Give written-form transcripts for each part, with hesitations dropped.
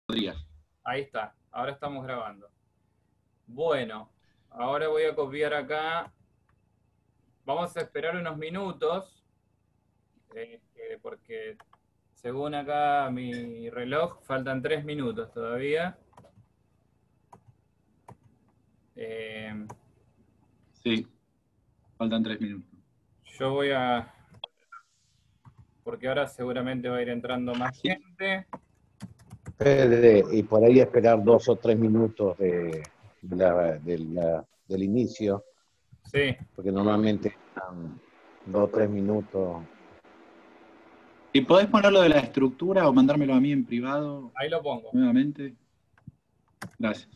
podría. Ahí está, ahora estamos grabando. Bueno, ahora voy a copiar acá. Vamos a esperar unos minutos, porque según acá mi reloj, faltan 3 minutos todavía. Sí, faltan 3 minutos. Yo voy a... porque ahora seguramente va a ir entrando más gente. Y por ahí esperar 2 o 3 minutos del inicio, Sí. porque normalmente están 2 o 3 minutos. ¿Y podés ponerlo de la estructura o mandármelo a mí en privado? Ahí lo pongo. Nuevamente. Gracias.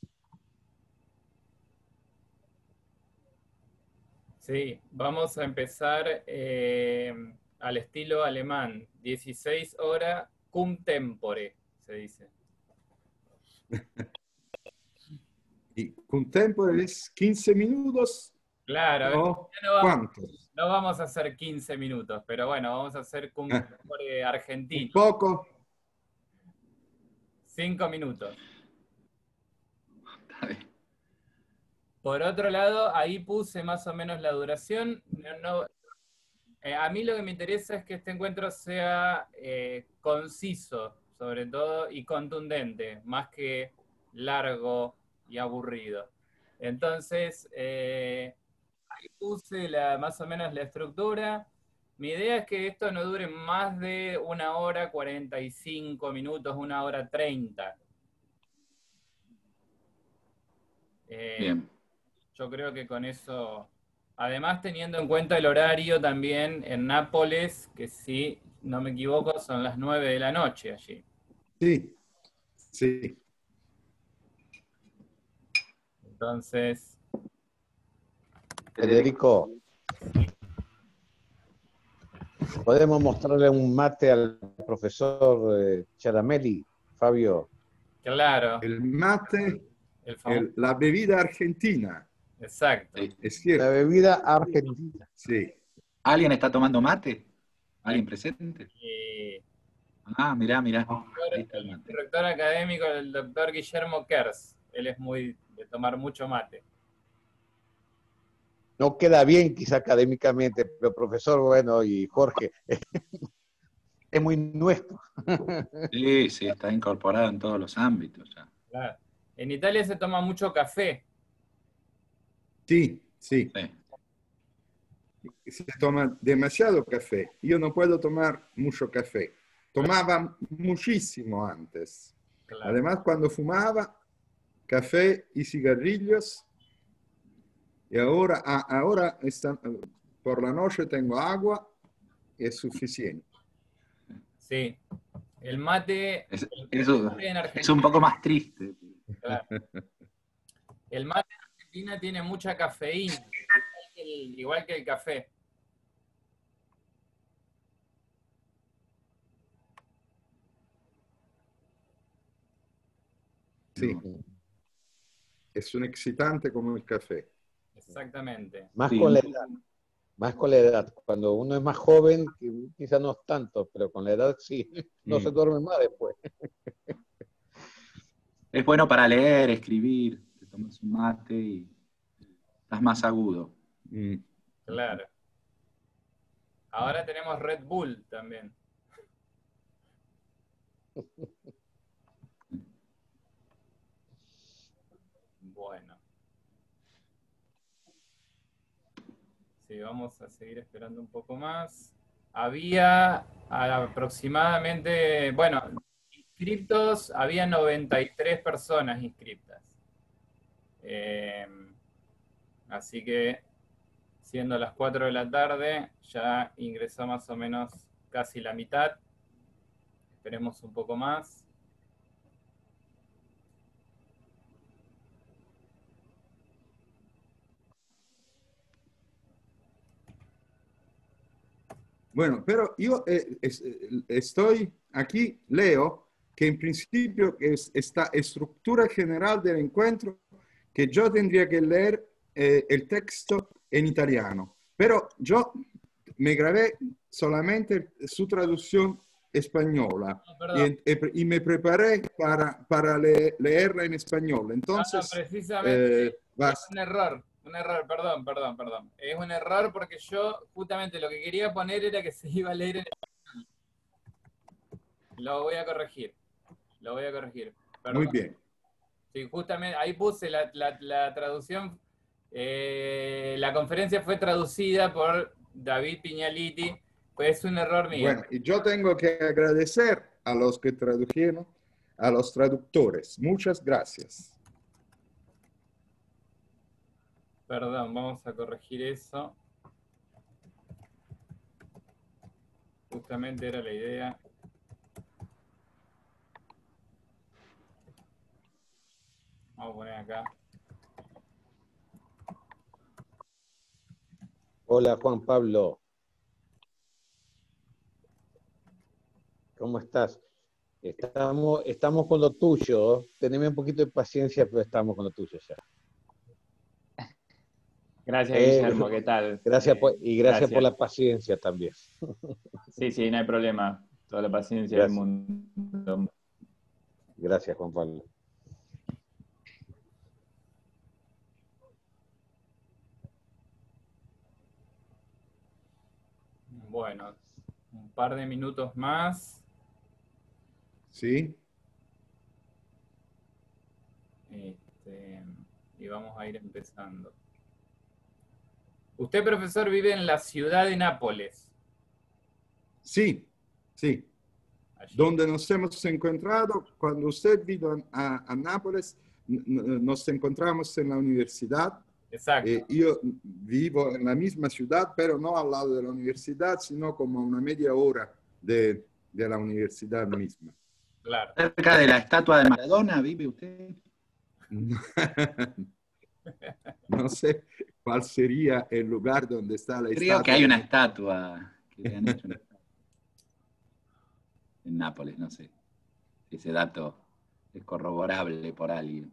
Sí, vamos a empezar al estilo alemán. 16 horas cum tempore, se dice. Y con tempore es 15 minutos. Claro, ¿No? ¿Cuántos? No vamos a hacer 15 minutos, pero bueno, vamos a hacer cum tempore argentino. Un poco. 5 minutos. Por otro lado, ahí puse más o menos la duración. A mí lo que me interesa es que este encuentro sea conciso, sobre todo, y contundente, más que largo y aburrido. Entonces, ahí puse más o menos la estructura. Mi idea es que esto no dure más de 1 hora 45 minutos, 1 hora 30. Bien. Yo creo que con eso, además teniendo en cuenta el horario también en Nápoles, que si no me equivoco son las 9 de la noche allí. Sí, sí. Entonces... Federico, ¿podemos mostrarle un mate al profesor Charamelli, Fabio? Claro. El mate, la bebida argentina. Exacto. Sí. Es cierto. La bebida argentina. Sí. ¿Alguien está tomando mate? ¿Alguien presente? Ah, mirá. Ahí está el El mate. director académico, el doctor Guillermo Kers. Él es muy de tomar mucho mate. No queda bien quizá académicamente, pero profesor, bueno, y Jorge, es muy nuestro. Sí, está incorporado en todos los ámbitos ya. Claro. En Italia se toma mucho café. Sí. Se toma demasiado café. Yo no puedo tomar mucho café. Tomaba muchísimo antes. Claro. Además, cuando fumaba café y cigarrillos, y ahora por la noche tengo agua y es suficiente. Sí. El mate... Es Argentina, un poco más triste. Claro. El mate en Argentina tiene mucha cafeína, igual que el café. Sí. Es un excitante como el café. Exactamente. Más con la edad. Más con la edad. Cuando uno es más joven, quizás no es tanto, pero con la edad sí. No se duerme más después. Es bueno para leer, escribir. Te tomas un mate y estás más agudo. Claro. Ahora tenemos Red Bull también. Bueno. Sí, vamos a seguir esperando un poco más. Había aproximadamente, bueno, inscriptos, había 93 personas inscritas. Así que, siendo las 4 de la tarde, ya ingresó más o menos casi la mitad. Esperemos un poco más. Bueno, pero yo estoy aquí, leo que en principio es esta estructura general del encuentro que yo tendría que leer el texto en italiano, pero yo me grabé solamente su traducción española Perdón. y me preparé para leerla en español. Entonces, precisamente vas. es un error, perdón. Es un error porque yo justamente lo que quería poner era que se iba a leer en español. Lo voy a corregir. Perdón. Muy bien. Sí, justamente ahí puse la traducción. La conferencia fue traducida por David Piñaliti, pues es un error mío. Bueno, y yo tengo que agradecer a los que tradujeron, a los traductores. Muchas gracias. Perdón, vamos a corregir eso. Justamente era la idea. Vamos a poner acá. Hola Juan Pablo. ¿Cómo estás? Estamos con lo tuyo. Teneme un poquito de paciencia, pero estamos con lo tuyo ya. Gracias, Guillermo. ¿Qué tal? Gracias por la paciencia también. Sí, no hay problema. Toda la paciencia del mundo. Gracias, Juan Pablo. Bueno, un par de minutos más. Sí. Y vamos a ir empezando. Usted, profesor, vive en la ciudad de Nápoles. Sí. Allí. Donde nos hemos encontrado, cuando usted vino a Nápoles, nos encontramos en la universidad. Exacto. Yo vivo en la misma ciudad, pero no al lado de la universidad, sino como a una media hora de la universidad misma. Claro. ¿Cerca de la estatua de Maradona vive usted? No sé cuál sería el lugar donde está la estatua. Creo que hay una estatua que le han hecho en Nápoles, no sé. Ese dato es corroborable por alguien.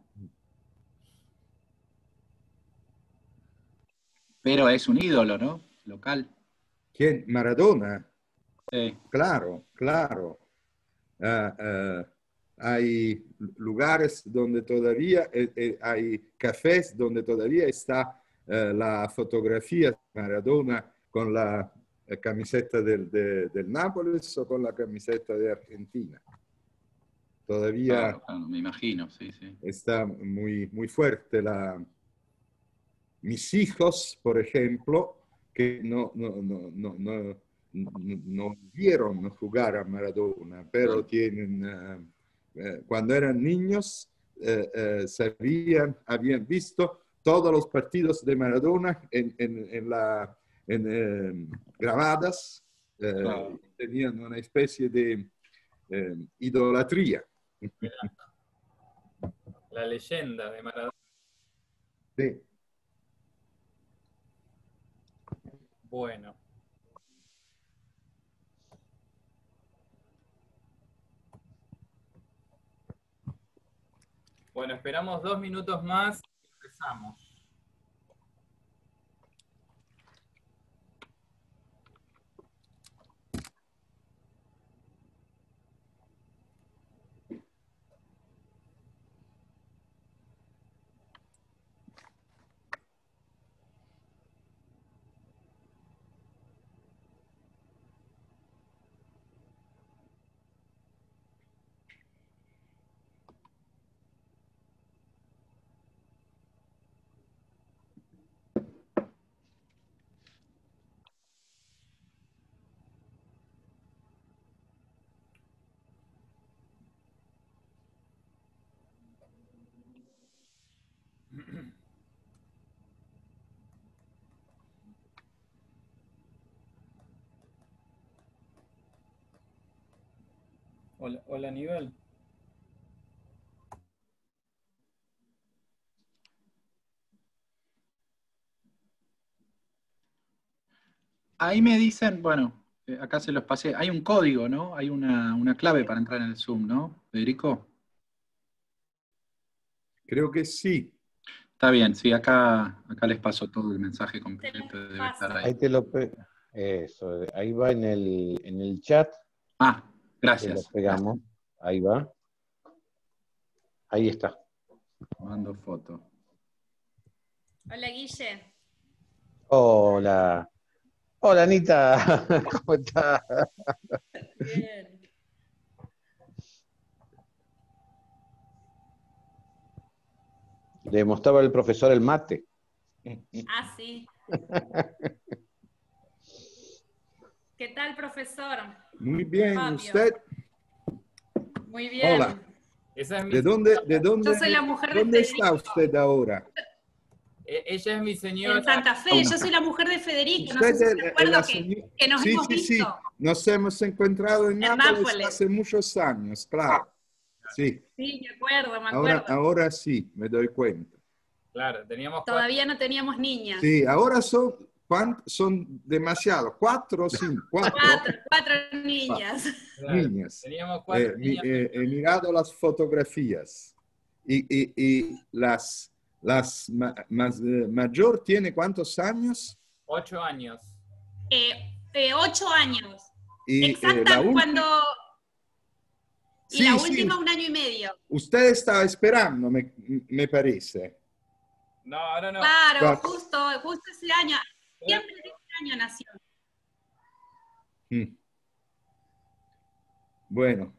Pero es un ídolo, ¿no? Local. ¿Quién? Maradona. Sí. Claro. Hay lugares donde todavía, hay cafés donde todavía está la fotografía de Maradona con la camiseta del Nápoles o con la camiseta de Argentina. Todavía claro, me imagino, sí. Está muy fuerte. Mis hijos, por ejemplo, que no vieron jugar a Maradona, pero tienen, cuando eran niños, habían visto todos los partidos de Maradona grabadas, Claro. tenían una especie de idolatría. La leyenda de Maradona. Sí. Bueno. Bueno, esperamos 2 minutos más y empezamos. Hola, Aníbal. Ahí me dicen, bueno, acá se los pasé, hay un código, ¿no? Hay una clave para entrar en el Zoom, ¿no, Federico? Creo que sí. Está bien, sí, acá les paso todo el mensaje completo, debe estar ahí. Ahí te lo... Eso, ahí va en el chat. Ah, Gracias. Lo pegamos. Ahí va. Ahí está. Mando foto. Hola, Guille. Hola. Hola, Anita. ¿Cómo estás? Bien. Le mostraba el profesor el mate. Ah, sí. ¿Qué tal, profesor? Muy bien, Fabio. ¿usted? Muy bien. Hola. Esa es mi ¿De Yo soy la mujer de dónde está Federico. usted ahora? Ella es mi señora. En Santa Fe, yo soy la mujer de Federico. No Usted sé si es se acuerda señora. que nos Sí, hemos sí, visto. sí. Nos hemos encontrado en Nápoles Nápoles. hace muchos años, claro. Sí. Sí, me acuerdo. Ahora sí, me doy cuenta. Claro, teníamos Todavía no teníamos niñas. Sí, ahora son demasiados. 4 o 5. 4 Cuatro niñas. niñas. Teníamos 4 niñas. He mirado las fotografías y las mayor tiene ¿cuántos años? 8 años. 8 años. Y Exacta cuando... Y Sí, la sí. última 1 año y medio. Usted estaba esperando, me parece. No, ahora no. Claro, Claro. justo ese año. Siempre ese año nació. Bueno.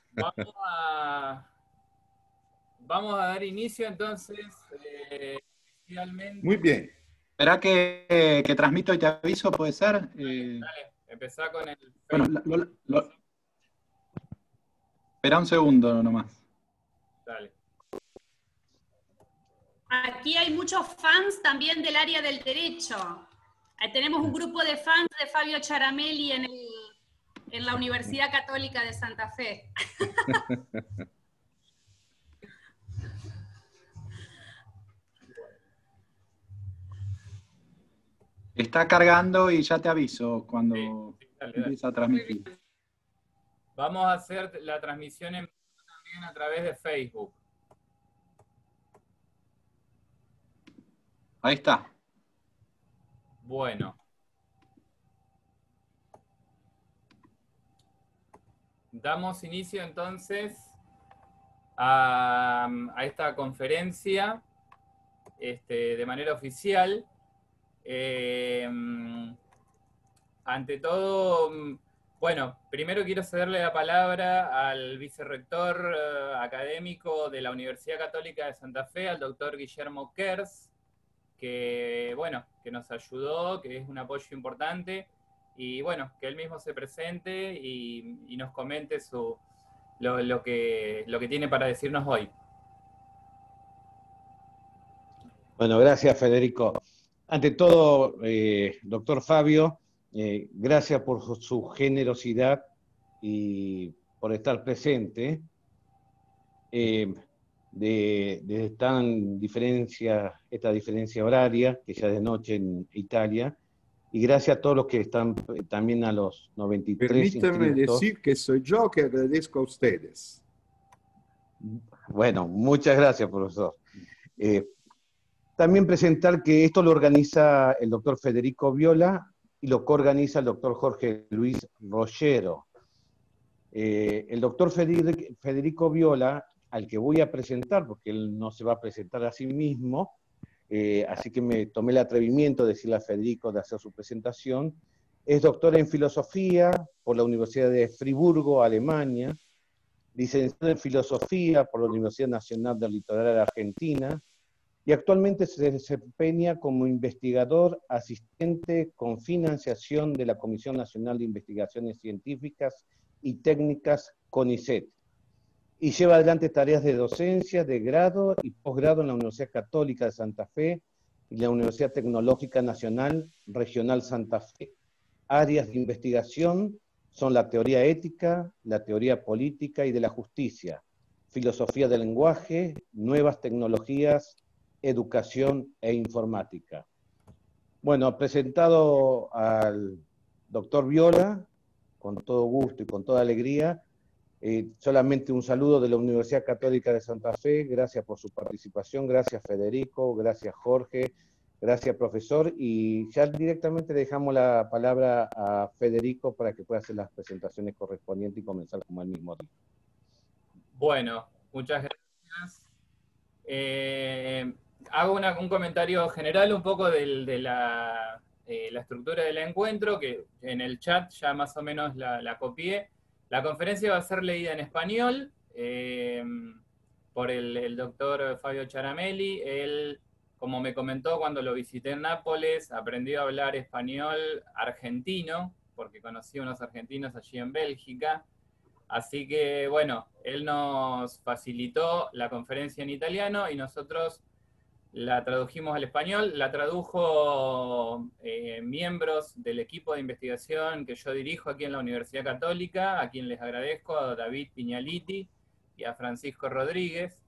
Vamos a dar inicio entonces. Inicialmente. Muy bien. Espera que transmito y te aviso, ¿puede ser? Dale, empezá con el... Bueno, espera un segundo nomás. Dale. Aquí hay muchos fans también del área del derecho. Tenemos un grupo de fans de Fabio Charamelli en la Universidad Católica de Santa Fe. Está cargando y ya te aviso cuando dale. empiece a transmitir. Vamos a hacer la transmisión en vivo también a través de Facebook. Ahí está. Bueno. Damos inicio entonces a esta conferencia de manera oficial. Ante todo, bueno, primero quiero cederle la palabra al vicerrector académico de la Universidad Católica de Santa Fe, al doctor Guillermo Kers, que, bueno, que nos ayudó, que es un apoyo importante, y bueno, que él mismo se presente y nos comente lo que tiene para decirnos hoy. Bueno, gracias, Federico. Ante todo, doctor Fabio, gracias por su generosidad y por estar presente. De esta diferencia horaria, que ya es de noche en Italia, y gracias a todos los que están, también a los 93 Permítame inscritos. decir que soy yo que agradezco a ustedes. Bueno, muchas gracias, profesor. También presentar que esto lo organiza el doctor Federico Viola y lo coorganiza el doctor Jorge Luis Rollero. El doctor Federico Viola, al que voy a presentar, porque él no se va a presentar a sí mismo, así que me tomé el atrevimiento de decirle a Federico de hacer su presentación, es doctor en filosofía por la Universidad de Friburgo, Alemania, licenciado en filosofía por la Universidad Nacional del Litoral de Argentina, y actualmente se desempeña como investigador asistente con financiación de la Comisión Nacional de Investigaciones Científicas y Técnicas, CONICET, y lleva adelante tareas de docencia, de grado y posgrado en la Universidad Católica de Santa Fe y la Universidad Tecnológica Nacional Regional Santa Fe. Áreas de investigación son la teoría ética, la teoría política y de la justicia, filosofía del lenguaje, nuevas tecnologías, educación e informática. Bueno, presentado al doctor Viola, con todo gusto y con toda alegría, solamente un saludo de la Universidad Católica de Santa Fe, gracias por su participación, gracias Federico, gracias Jorge, Gracias, profesor. Y ya directamente le dejamos la palabra a Federico para que pueda hacer las presentaciones correspondientes y comenzar como al mismo tiempo. Bueno, muchas gracias. Hago un comentario general un poco de la estructura del encuentro, que en el chat ya más o menos la copié. La conferencia va a ser leída en español por el doctor Fabio Charamelli. Él, como me comentó cuando lo visité en Nápoles, aprendió a hablar español argentino, porque conocí a unos argentinos allí en Bélgica. Así que, bueno, él nos facilitó la conferencia en italiano y nosotros la tradujimos al español. La tradujo miembros del equipo de investigación que yo dirijo aquí en la Universidad Católica, a quien les agradezco, a David Piñaliti y a Francisco Rodríguez.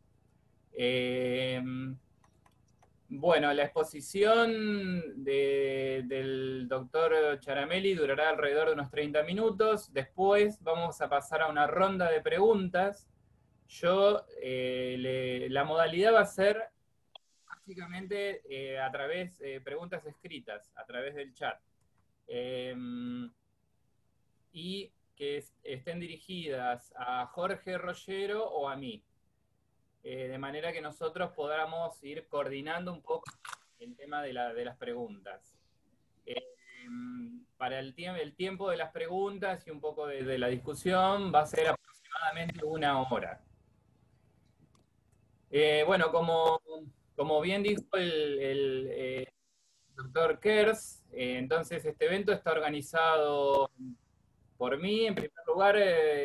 Bueno, la exposición del doctor Charamelli durará alrededor de unos 30 minutos. Después vamos a pasar a una ronda de preguntas. La modalidad va a ser básicamente a través de preguntas escritas, a través del chat. Y que estén dirigidas a Jorge Rollero o a mí. De manera que nosotros podamos ir coordinando un poco el tema de las preguntas. Para el tiempo de las preguntas y un poco de la discusión va a ser aproximadamente 1 hora. Bueno, como bien dijo el doctor Kers, entonces este evento está organizado por mí, en primer lugar,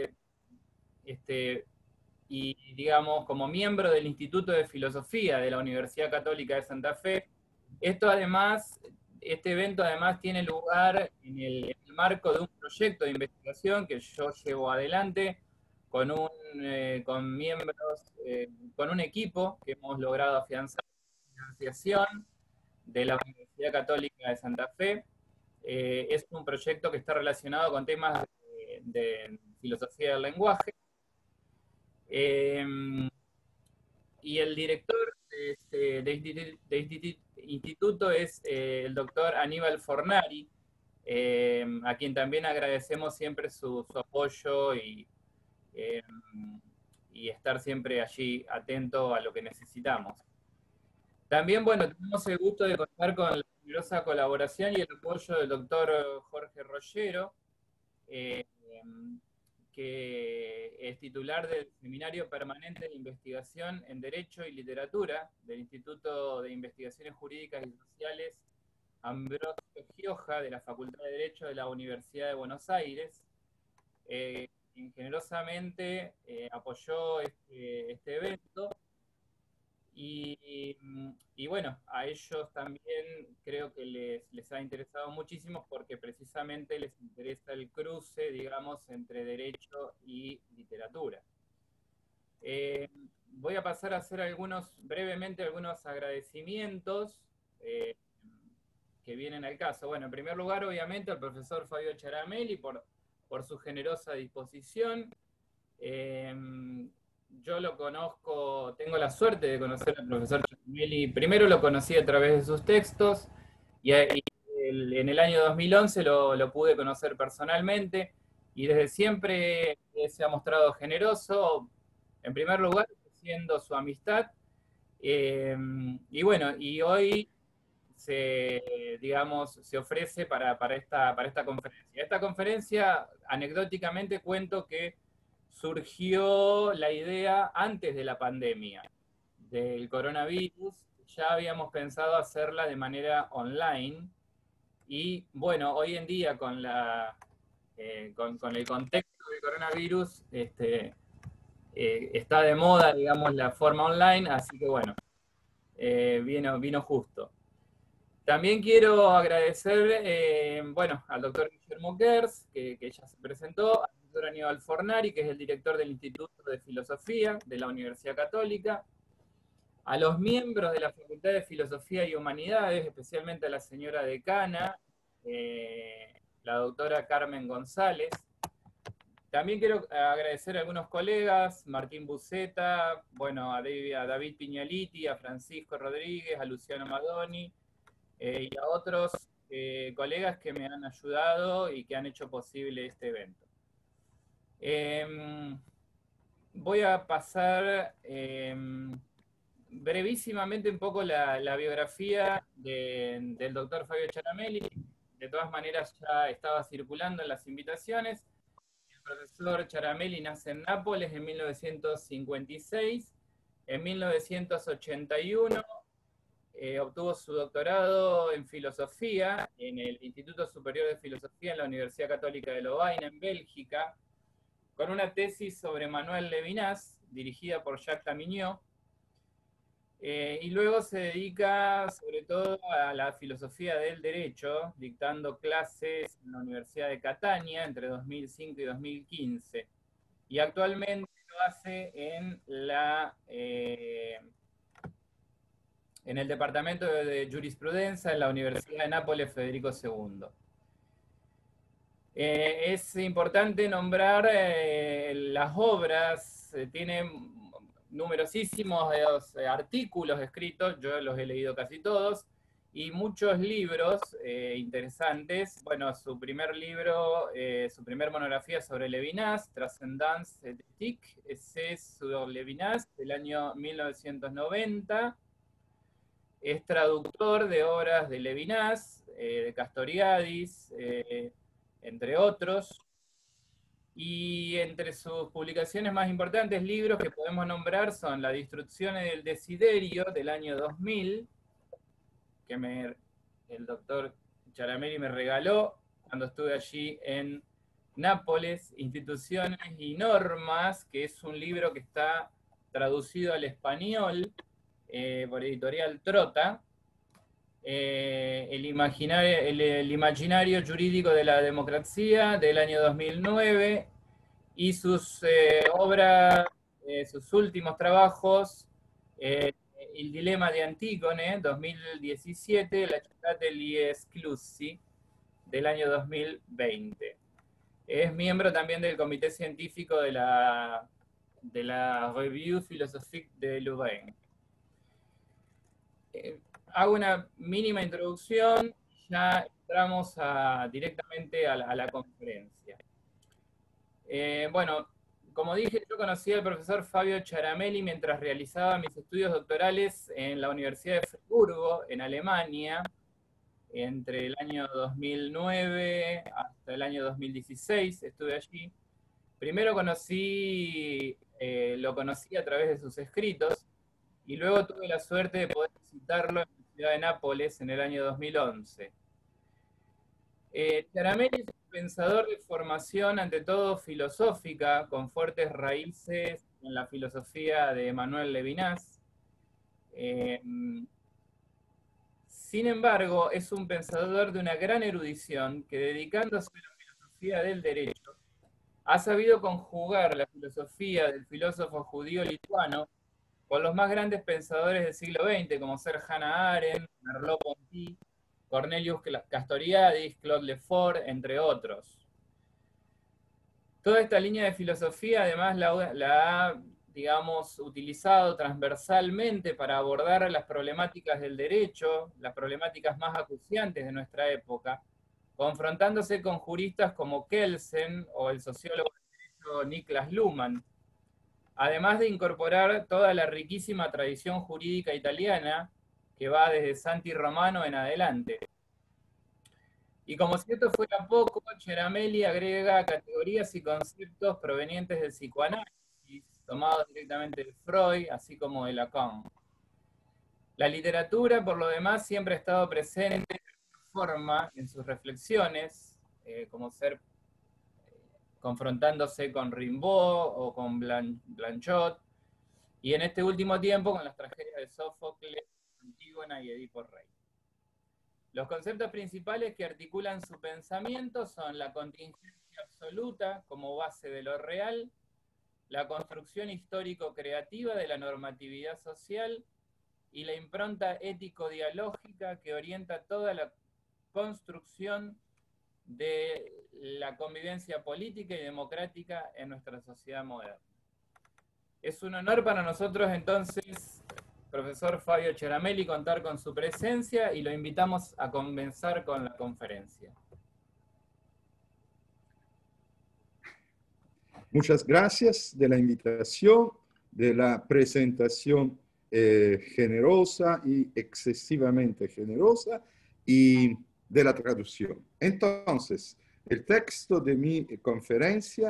y digamos, como miembro del Instituto de Filosofía de la Universidad Católica de Santa Fe. Este evento además tiene lugar en el marco de un proyecto de investigación que yo llevo adelante con miembros, con un equipo que hemos logrado afianzar la financiación de la Universidad Católica de Santa Fe. Es un proyecto que está relacionado con temas de filosofía del lenguaje. Y el director de este instituto es el doctor Aníbal Fornari, a quien también agradecemos siempre su apoyo y estar siempre allí atento a lo que necesitamos. También, bueno, tenemos el gusto de contar con la generosa colaboración y el apoyo del doctor Jorge Rollero, que es titular del Seminario Permanente de Investigación en Derecho y Literatura del Instituto de Investigaciones Jurídicas y Sociales Ambrosio Gioja de la Facultad de Derecho de la Universidad de Buenos Aires, quien generosamente apoyó este evento. Y bueno, a ellos también creo que les ha interesado muchísimo porque precisamente les interesa el cruce, digamos, entre derecho y literatura. Voy a pasar a hacer brevemente algunos agradecimientos que vienen al caso. Bueno, en primer lugar, obviamente, al profesor Fabio Charamelli por su generosa disposición. Yo lo conozco, tengo la suerte de conocer al profesor Charamelli. Primero lo conocí a través de sus textos y en el año 2011 lo pude conocer personalmente y desde siempre se ha mostrado generoso, en primer lugar, ofreciendo su amistad. Y bueno, y hoy se ofrece para esta conferencia. Esta conferencia, anecdóticamente cuento que surgió la idea antes de la pandemia del coronavirus. Ya habíamos pensado hacerla de manera online y bueno, hoy en día con el contexto del coronavirus está de moda, digamos, la forma online, así que bueno, vino justo. También quiero agradecer, bueno, al doctor Guillermo Kers, que ya se presentó, al doctor Aníbal Fornari, que es el director del Instituto de Filosofía de la Universidad Católica, a los miembros de la Facultad de Filosofía y Humanidades, especialmente a la señora decana, la doctora Carmen González. También quiero agradecer a algunos colegas, Martín Buceta, bueno, a David Piñaliti, a Francisco Rodríguez, a Luciano Madoni, y a otros colegas que me han ayudado y que han hecho posible este evento. Voy a pasar brevísimamente un poco la biografía del doctor Fabio Ciaramelli. De todas maneras ya estaba circulando en las invitaciones. El profesor Ciaramelli nace en Nápoles en 1956. En 1981 obtuvo su doctorado en filosofía en el Instituto Superior de Filosofía en la Universidad Católica de Lovaina, en Bélgica, con una tesis sobre Manuel Levinas, dirigida por Jacques Tamignot, y luego se dedica sobre todo a la filosofía del derecho, dictando clases en la Universidad de Catania entre 2005 y 2015. Y actualmente lo hace en el Departamento de Jurisprudencia en la Universidad de Nápoles Federico II. Es importante nombrar las obras, tiene numerosísimos artículos escritos, yo los he leído casi todos, y muchos libros interesantes. Bueno, su primer libro, su primer monografía sobre Levinas, Transcendance éthique, c'est sur Levinas, del año 1990. Es traductor de obras de Levinas, de Castoriadis, entre otros. Y entre sus publicaciones más importantes, libros que podemos nombrar son La Distruzione del Desiderio, del año 2000, que el doctor Ciaramelli me regaló cuando estuve allí en Nápoles, Instituciones y Normas, que es un libro que está traducido al español por Editorial Trota. El imaginario jurídico de la democracia, del año 2009, y sus obras, sus últimos trabajos, Il dilema di Antígone, 2017, La città degli esclusi, del año 2020. Es miembro también del comité científico de la Revue Philosophique de Louvain. Hago una mínima introducción y ya entramos directamente a la conferencia. Bueno, como dije, yo conocí al profesor Fabio Ciaramelli mientras realizaba mis estudios doctorales en la Universidad de Friburgo, en Alemania, entre el año 2009 hasta el año 2016, estuve allí. Primero lo conocí a través de sus escritos, y luego tuve la suerte de poder visitarlo en la ciudad de Nápoles en el año 2011. Ciaramelli es un pensador de formación ante todo filosófica, con fuertes raíces en la filosofía de Manuel Levinas. Sin embargo, es un pensador de una gran erudición que, dedicándose a la filosofía del derecho, ha sabido conjugar la filosofía del filósofo judío lituano con los más grandes pensadores del siglo XX, como ser Hannah Arendt, Merleau-Ponty, Cornelius Castoriadis, Claude Lefort, entre otros. Toda esta línea de filosofía, además, la ha, digamos, utilizado transversalmente para abordar las problemáticas del derecho, las problemáticas más acuciantes de nuestra época, confrontándose con juristas como Kelsen o el sociólogo del derecho Niklas Luhmann, además de incorporar toda la riquísima tradición jurídica italiana que va desde Santi Romano en adelante. Y como si esto fuera poco, Ciaramelli agrega categorías y conceptos provenientes del psicoanálisis, tomados directamente de Freud, así como de Lacan. La literatura, por lo demás, siempre ha estado presente de alguna forma en sus reflexiones, como ser confrontándose con Rimbaud o con Blanchot, y en este último tiempo con las tragedias de Sófocles, Antígona y Edipo Rey. Los conceptos principales que articulan su pensamiento son la contingencia absoluta como base de lo real, la construcción histórico-creativa de la normatividad social y la impronta ético-dialógica que orienta toda la construcción de la convivencia política y democrática en nuestra sociedad moderna. Es un honor para nosotros entonces profesor Fabio Charamelli contar con su presencia y lo invitamos a comenzar con la conferencia. Muchas gracias de la invitación, de la presentación generosa y excesivamente generosa y de la traducción. Entonces, el texto de mi conferencia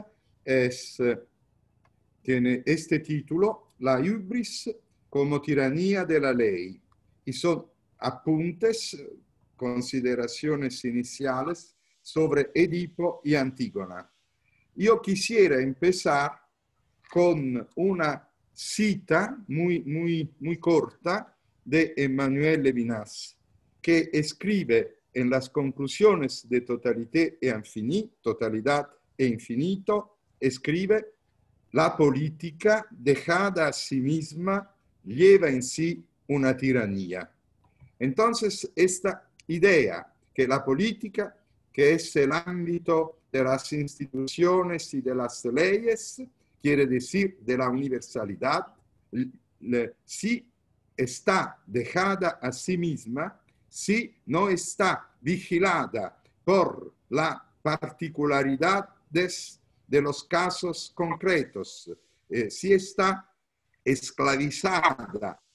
tiene este título, La hubris como tiranía de la ley, y son apuntes, consideraciones iniciales sobre Edipo y Antígona. Yo quisiera empezar con una cita muy corta de Emmanuel Levinas, que escribe en las conclusiones de Totalidad e Infinito, escribe: la política dejada a sí misma lleva en sí una tiranía. Entonces, esta idea que la política, que es el ámbito de las instituciones y de las leyes, quiere decir de la universalidad, si está dejada a sí misma, si no está vigilada por la particularidad de los casos concretos, si está esclavizada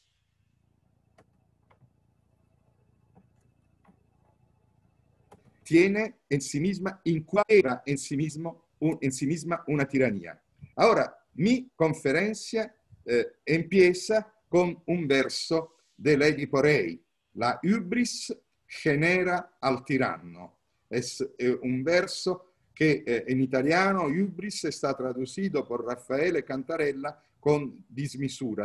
tiene en sí misma, incuba en sí misma una tiranía. Ahora, mi conferencia empieza con un verso del Edipo Rei. La hubris genera al tiranno. Es un verso que en italiano hubris está traducido por Raffaele Cantarella con desmesura.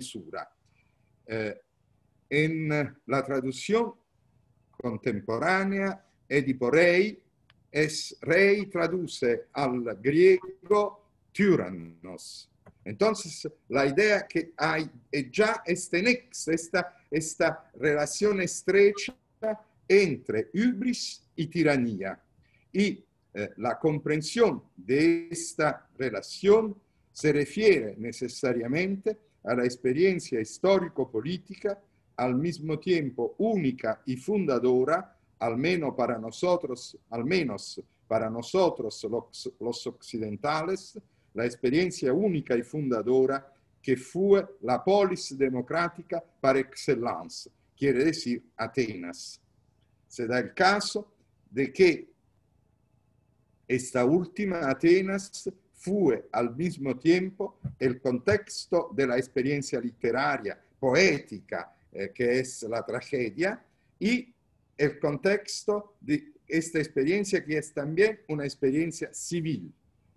En la traducción contemporánea, Edipo Rei traduce al griego tyrannos. Entonces, la idea que hay ya este nexo, esta relación estrecha entre hubris y tiranía. Y la comprensión de esta relación se refiere necesariamente a la experiencia histórico-política, al mismo tiempo única y fundadora, al menos para nosotros los occidentales, la experiencia única y fundadora que fue la polis democrática par excellence, quiere decir Atenas. Se da el caso de que esta última Atenas fue al mismo tiempo el contexto de la experiencia literaria, poética, que es la tragedia, y el contexto de esta experiencia que es también una experiencia civil.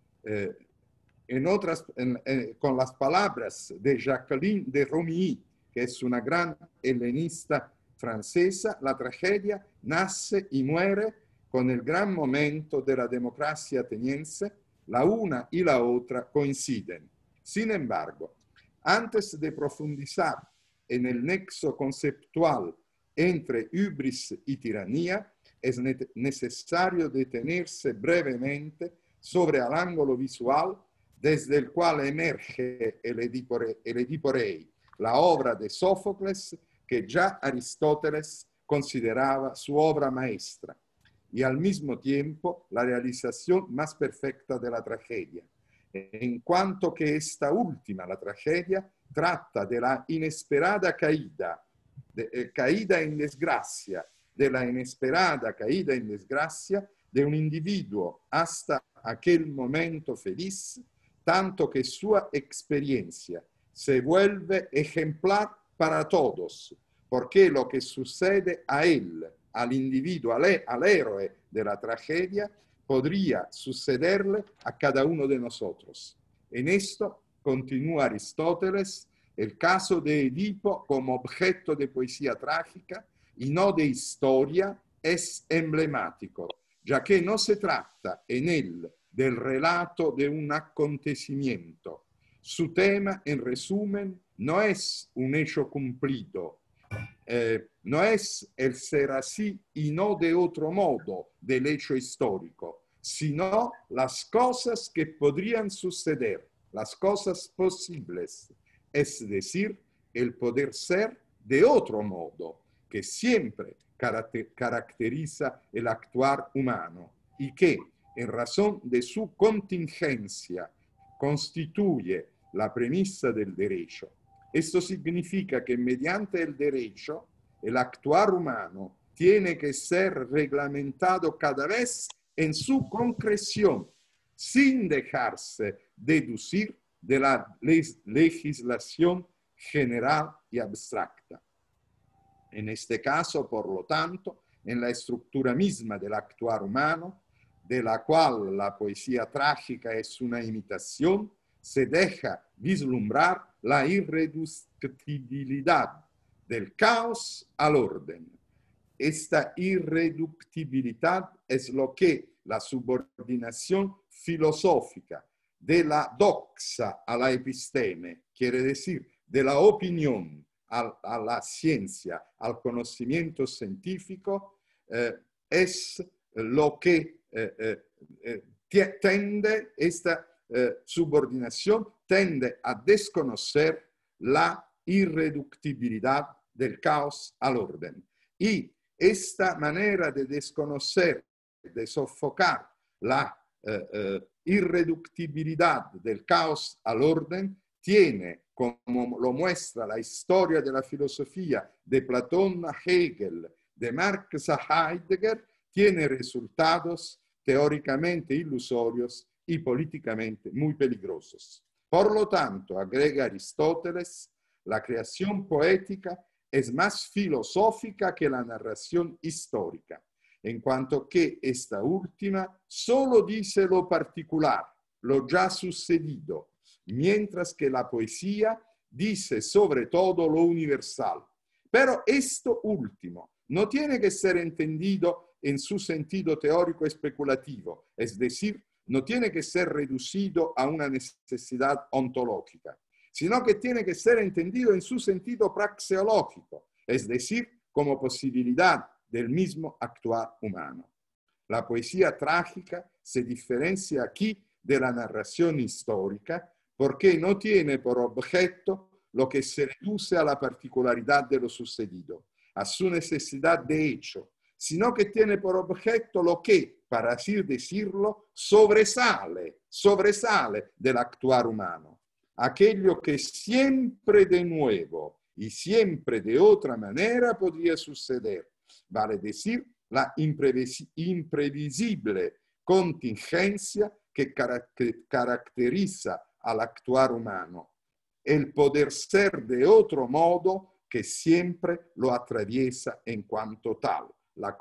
Con las palabras de Jacqueline de Romilly, que es una gran helenista francesa, la tragedia nace y muere con el gran momento de la democracia ateniense. La una y la otra coinciden. Sin embargo, antes de profundizar en el nexo conceptual entre hubris y tiranía, es necesario detenerse brevemente sobre el ángulo visual desde el cual emerge el Edipo Rei, la obra de Sófocles que ya Aristóteles consideraba su obra maestra, y al mismo tiempo la realización más perfecta de la tragedia, en cuanto que esta última, la tragedia, trata de la inesperada caída en desgracia, de la inesperada caída en desgracia de un individuo hasta aquel momento feliz, tanto que su experiencia se vuelve ejemplar para todos, porque lo que sucede a él, al individuo, al héroe de la tragedia, podría sucederle a cada uno de nosotros. En esto, continúa Aristóteles, el caso de Edipo como objeto de poesía trágica y no de historia es emblemático, ya que no se trata en él del relato de un acontecimiento. Su tema, en resumen, no es un hecho cumplido, no es el ser así y no de otro modo del hecho histórico, sino las cosas que podrían suceder, las cosas posibles, es decir, el poder ser de otro modo que siempre caracteriza el actuar humano y que, en razón de su contingencia, constituye la premisa del derecho. Esto significa que mediante el derecho, el actuar humano tiene que ser reglamentado cada vez en su concreción, sin dejarse deducir de la legislación general y abstracta. En este caso, por lo tanto, en la estructura misma del actuar humano, de la cual la poesía trágica es una imitación, se deja vislumbrar la irreductibilidad del caos al orden. Esta irreductibilidad es lo que la subordinación filosófica de la doxa a la episteme, quiere decir, de la opinión a la ciencia, al conocimiento científico, es lo que tende, esta subordinación tende a desconocer la irreductibilidad del caos al orden. Y esta manera de desconocer, de sofocar la irreductibilidad del caos al orden, tiene, como lo muestra la historia de la filosofía de Platón a Hegel, de Marx a Heidegger, tiene resultados teóricamente ilusorios y políticamente muy peligrosos. Por lo tanto, agrega Aristóteles, la creación poética es más filosófica que la narración histórica, en cuanto que esta última solo dice lo particular, lo ya sucedido, mientras que la poesía dice sobre todo lo universal. Pero esto último no tiene que ser entendido en su sentido teórico especulativo, es decir, no tiene que ser reducido a una necesidad ontológica, sino que tiene que ser entendido en su sentido praxeológico, es decir, como posibilidad del mismo actuar humano. La poesía trágica se diferencia aquí de la narración histórica porque no tiene por objeto lo que se reduce a la particularidad de lo sucedido, a su necesidad de hecho, sino que tiene por objeto lo que, para así decirlo, sobresale del actuar humano, aquello que siempre de nuevo y siempre de otra manera podría suceder, vale decir, la imprevisible contingencia que caracteriza al actuar humano, el poder ser de otro modo que siempre lo atraviesa en cuanto tal, la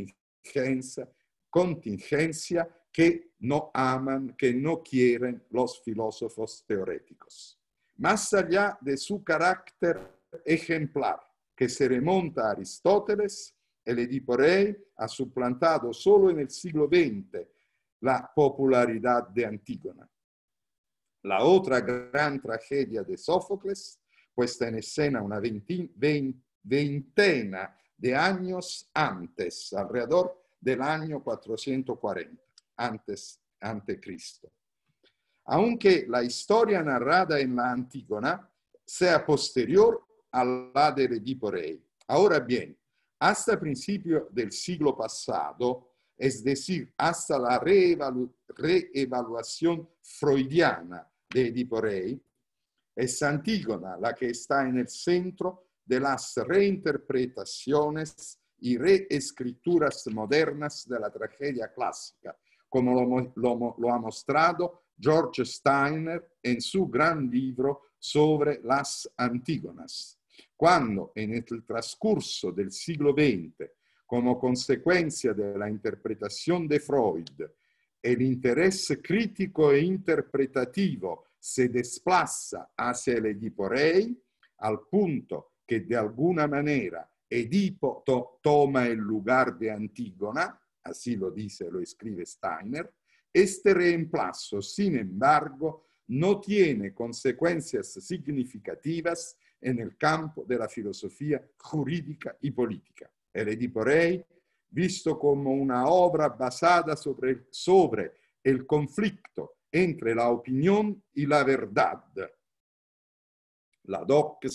contingencia que no aman, que no quieren los filósofos teoréticos. Más allá de su carácter ejemplar, que se remonta a Aristóteles, el Edipo Rey ha suplantado solo en el siglo XX la popularidad de Antígona. La otra gran tragedia de Sófocles, puesta en escena una veintena de años antes, alrededor del año 440, ante Cristo. Aunque la historia narrada en la Antígona sea posterior a la del Edipo Rey. Ahora bien, hasta principios del siglo pasado, es decir, hasta la reevaluación freudiana de Edipo Rey, es Antígona la que está en el centro de las reinterpretaciones y reescrituras modernas de la tragedia clásica, como lo ha mostrado George Steiner en su gran libro sobre las Antígonas, cuando en el transcurso del siglo XX, como consecuencia de la interpretación de Freud, el interés crítico e interpretativo se desplaza hacia el Edipo Rey, al punto que de alguna manera Edipo toma el lugar de Antígona, así lo dice, lo escribe Steiner. Este reemplazo, sin embargo, no tiene consecuencias significativas en el campo de la filosofía jurídica y política. El Edipo Rey, visto como una obra basada sobre el conflicto entre la opinión y la verdad, la doxa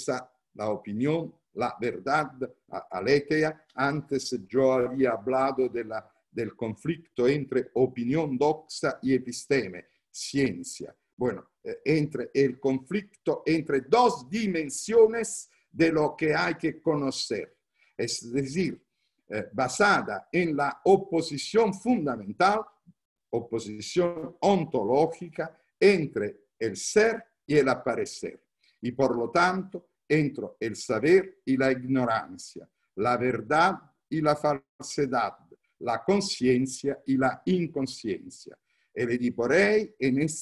la opinión, la verdad aletea. Antes yo había hablado del conflicto entre opinión doxa y episteme, ciencia. Bueno, entre el conflicto entre dos dimensiones de lo que hay que conocer, es decir, basada en la oposición fundamental, oposición ontológica entre el ser y el aparecer, y por lo tanto entre el saber y la ignorancia, la verdad y la falsedad, la conciencia y la inconsciencia. El Edipo Rei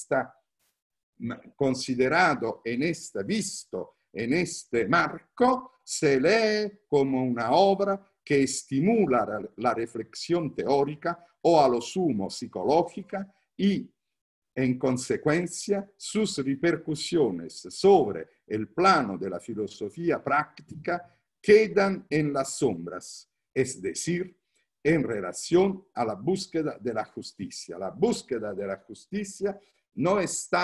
considerado visto en este marco, se lee como una obra que estimula la reflexión teórica o a lo sumo psicológica y, en consecuencia, sus repercusiones sobre el plano de la filosofía práctica quedan en las sombras, es decir, en relación a la búsqueda de la justicia. La búsqueda de la justicia no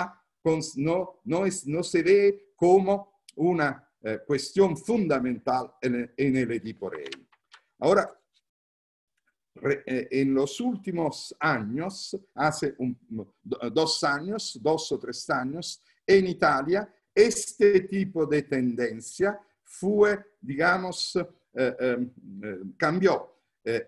se ve como una cuestión fundamental en el Edipo Rei. Ahora, en los últimos años, hace 2 años, 2 o 3 años, en Italia, este tipo de tendencia fue, digamos, cambió.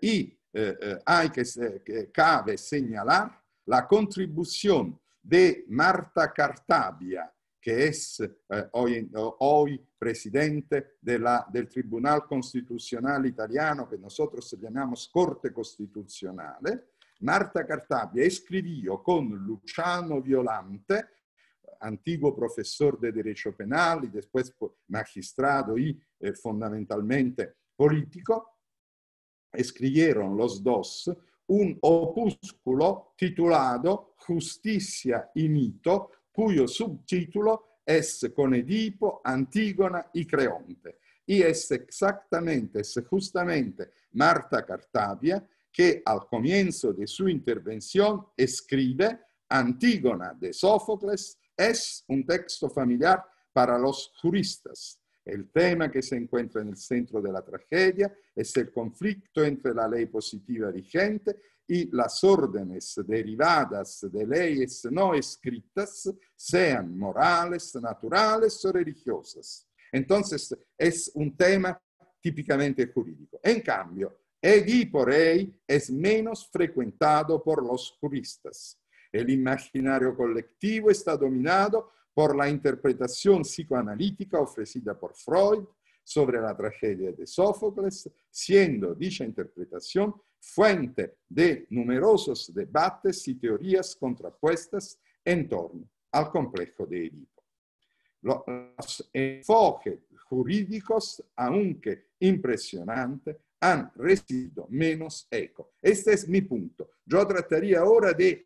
Cabe señalar la contribución de Marta Cartabia, que es hoy presidente del Tribunal Constitucional Italiano, que nosotros llamamos Corte Constitucional. Marta Cartabia escribió con Luciano Violante, antiguo profesor de Derecho Penal y después magistrado y fundamentalmente político, escribieron los dos un opúsculo titulado Justicia y Mito, cuyo subtítulo es con Edipo, Antígona y Creonte. Y es justamente Marta Cartabia que al comienzo de su intervención escribe: Antígona de Sófocles es un texto familiar para los juristas. El tema que se encuentra en el centro de la tragedia es el conflicto entre la ley positiva vigente y las órdenes derivadas de leyes no escritas, sean morales, naturales o religiosas. Entonces, es un tema típicamente jurídico. En cambio, Edipo Rei es menos frecuentado por los juristas. El imaginario colectivo está dominado por la interpretación psicoanalítica ofrecida por Freud sobre la tragedia de Sófocles, siendo dicha interpretación fuente de numerosos debates y teorías contrapuestas en torno al complejo de Edipo. Los enfoques jurídicos, aunque impresionantes, han recibido menos eco. Este es mi punto. Yo trataría ahora de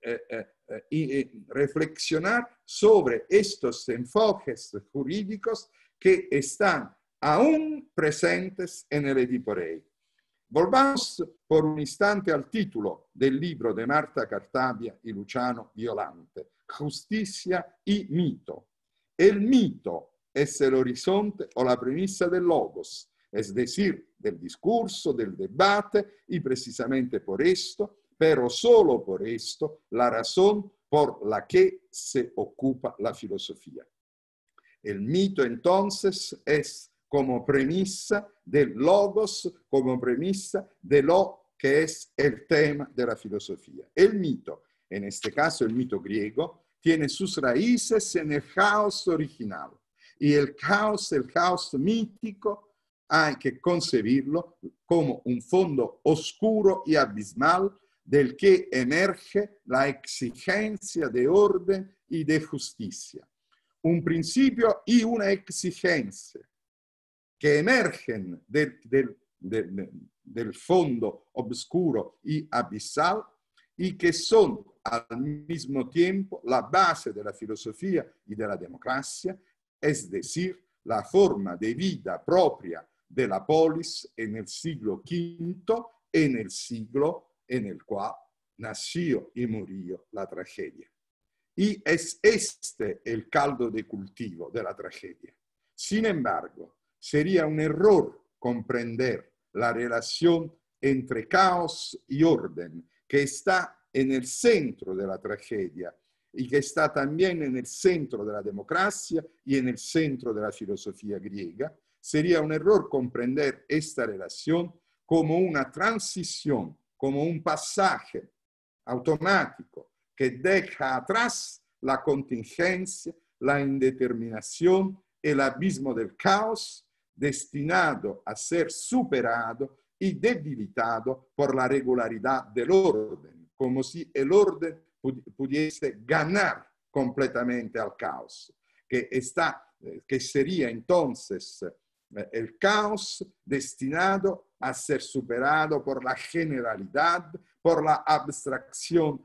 reflexionar sobre estos enfoques jurídicos que están aún presentes en el Edipo Rei. Volvamos por un instante al título del libro de Marta Cartabia y Luciano Violante, Justicia y Mito. El mito es el horizonte o la premisa del logos, es decir, del discurso, del debate, y precisamente por esto, pero solo por esto, la razón por la que se ocupa la filosofía. El mito entonces es como premisa del logos, como premisa de lo que es el tema de la filosofía. El mito, en este caso el mito griego, tiene sus raíces en el caos original. Y el caos mítico, hay que concebirlo como un fondo oscuro y abismal del que emerge la exigencia de orden y de justicia. Un principio y una exigencia que emergen del fondo oscuro y abisal y que son al mismo tiempo la base de la filosofía y de la democracia, es decir, la forma de vida propia de la polis en el siglo V, en el siglo en el cual nació y murió la tragedia. Y es este el caldo de cultivo de la tragedia. Sin embargo, sería un error comprender la relación entre caos y orden, que está en el centro de la tragedia y que está también en el centro de la democracia y en el centro de la filosofía griega. Sería un error comprender esta relación como una transición, como un pasaje automático que deja atrás la contingencia, la indeterminación, el abismo del caos, destinado a ser superado y debilitado por la regularidad del orden, como si el orden pudiese ganar completamente al caos, que sería entonces el caos destinado a ser superado por la generalidad, por la abstracción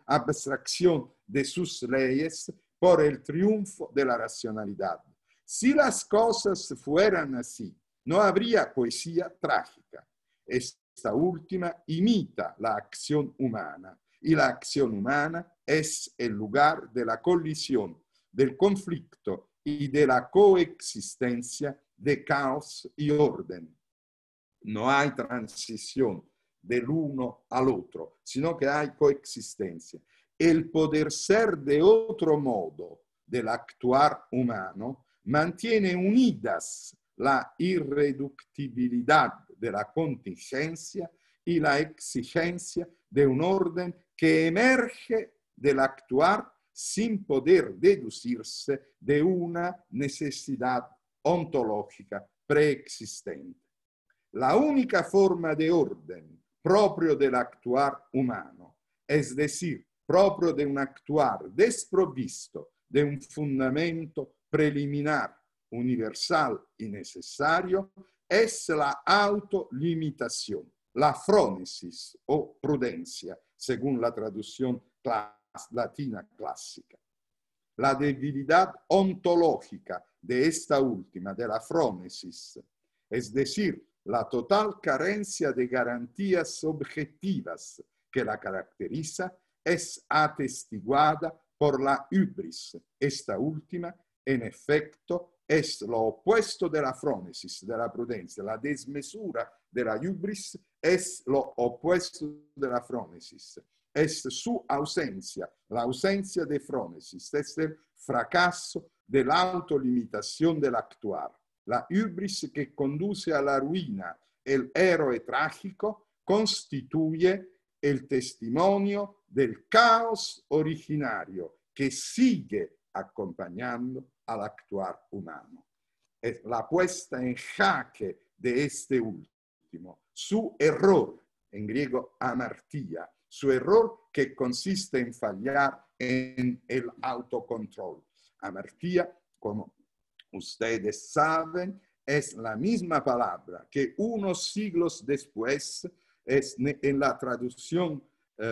de sus leyes, por el triunfo de la racionalidad. Si las cosas fueran así, no habría poesía trágica. Esta última imita la acción humana, y la acción humana es el lugar de la colisión, del conflicto y de la coexistencia de caos y orden. No hay transición del uno al otro, sino que hay coexistencia. El poder ser de otro modo del actuar humano mantiene unidas la irreductibilidad de la contingencia y la exigencia de un orden que emerge del actuar sin poder deducirse de una necesidad ontológica preexistente. La única forma de orden propio del actuar humano, es decir, propio de un actuar desprovisto de un fundamento preliminar, universal y necesario, es la autolimitación, la frónesis o prudencia, según la traducción latina clásica. La debilidad ontológica de esta última, de la frónesis, es decir, la total carencia de garantías objetivas que la caracteriza, es atestiguada por la hubris. Esta última, en efecto, es lo opuesto de la frónesis, de la prudencia. La desmesura de la hubris es lo opuesto de la frónesis. Es su ausencia, la ausencia de frónesis, es el fracaso de la autolimitación del actuar. La hubris que conduce a la ruina, el héroe trágico, constituye el testimonio del caos originario que sigue acompañando al actuar humano. Es la puesta en jaque de este último, su error, en griego amartía, su error que consiste en fallar en el autocontrol. Amartía, como ustedes saben, es la misma palabra que unos siglos después, en la traducción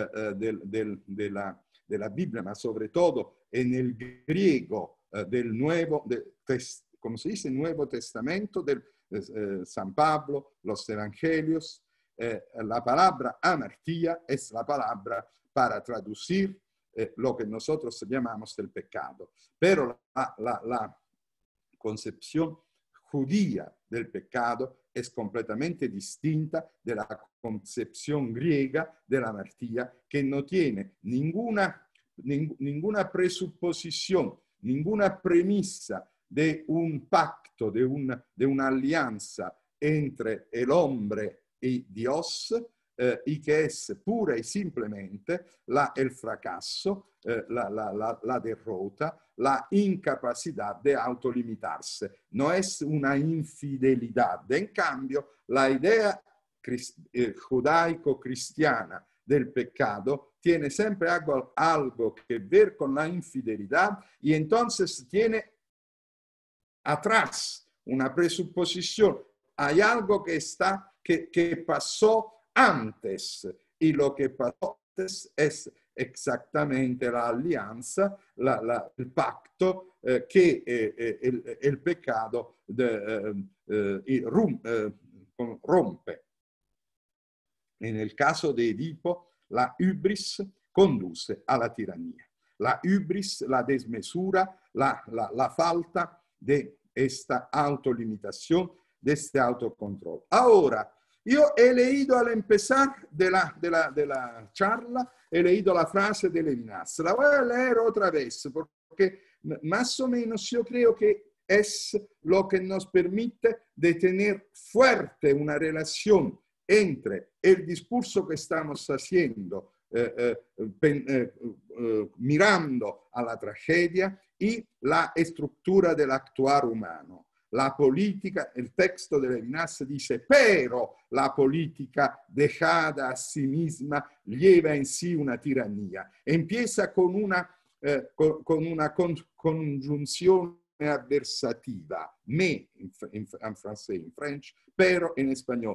de la Biblia, mas sobre todo en el griego del Nuevo, como se dice, Nuevo Testamento, de San Pablo, los Evangelios, la palabra amartía es la palabra para traducir lo que nosotros llamamos el pecado. Pero la concepción judía del pecado es completamente distinta de la concepción griega de la amartía, que no tiene ninguna presuposición, ninguna premisa de un pacto, de una alianza entre el hombre y Dios, y que es pura y simplemente el fracaso, la derrota, la incapacidad de autolimitarse. No es una infidelidad. En cambio, la idea judaico-cristiana del pecado tiene siempre algo que ver con la infidelidad, y entonces tiene atrás una presuposición. Hay algo que pasó antes, y lo que pasó antes es exactamente la alianza, el pacto que el pecado rompe. En el caso de Edipo, la hubris conduce a la tiranía. La hubris, la desmesura, la falta de esta autolimitación, de este autocontrol. Ahora, yo he leído al empezar de la charla, he leído la frase de Levinas. La voy a leer otra vez, porque más o menos yo creo que es lo que nos permite de tener fuerte una relación entre el discurso que estamos haciendo, mirando a la tragedia, y la estructura del actuar humano. La política, el texto de Levinas dice, pero la política dejada a sí misma lleva en sí una tiranía. Empieza con una conjunción adversativa, mais en francés, en French, pero en español.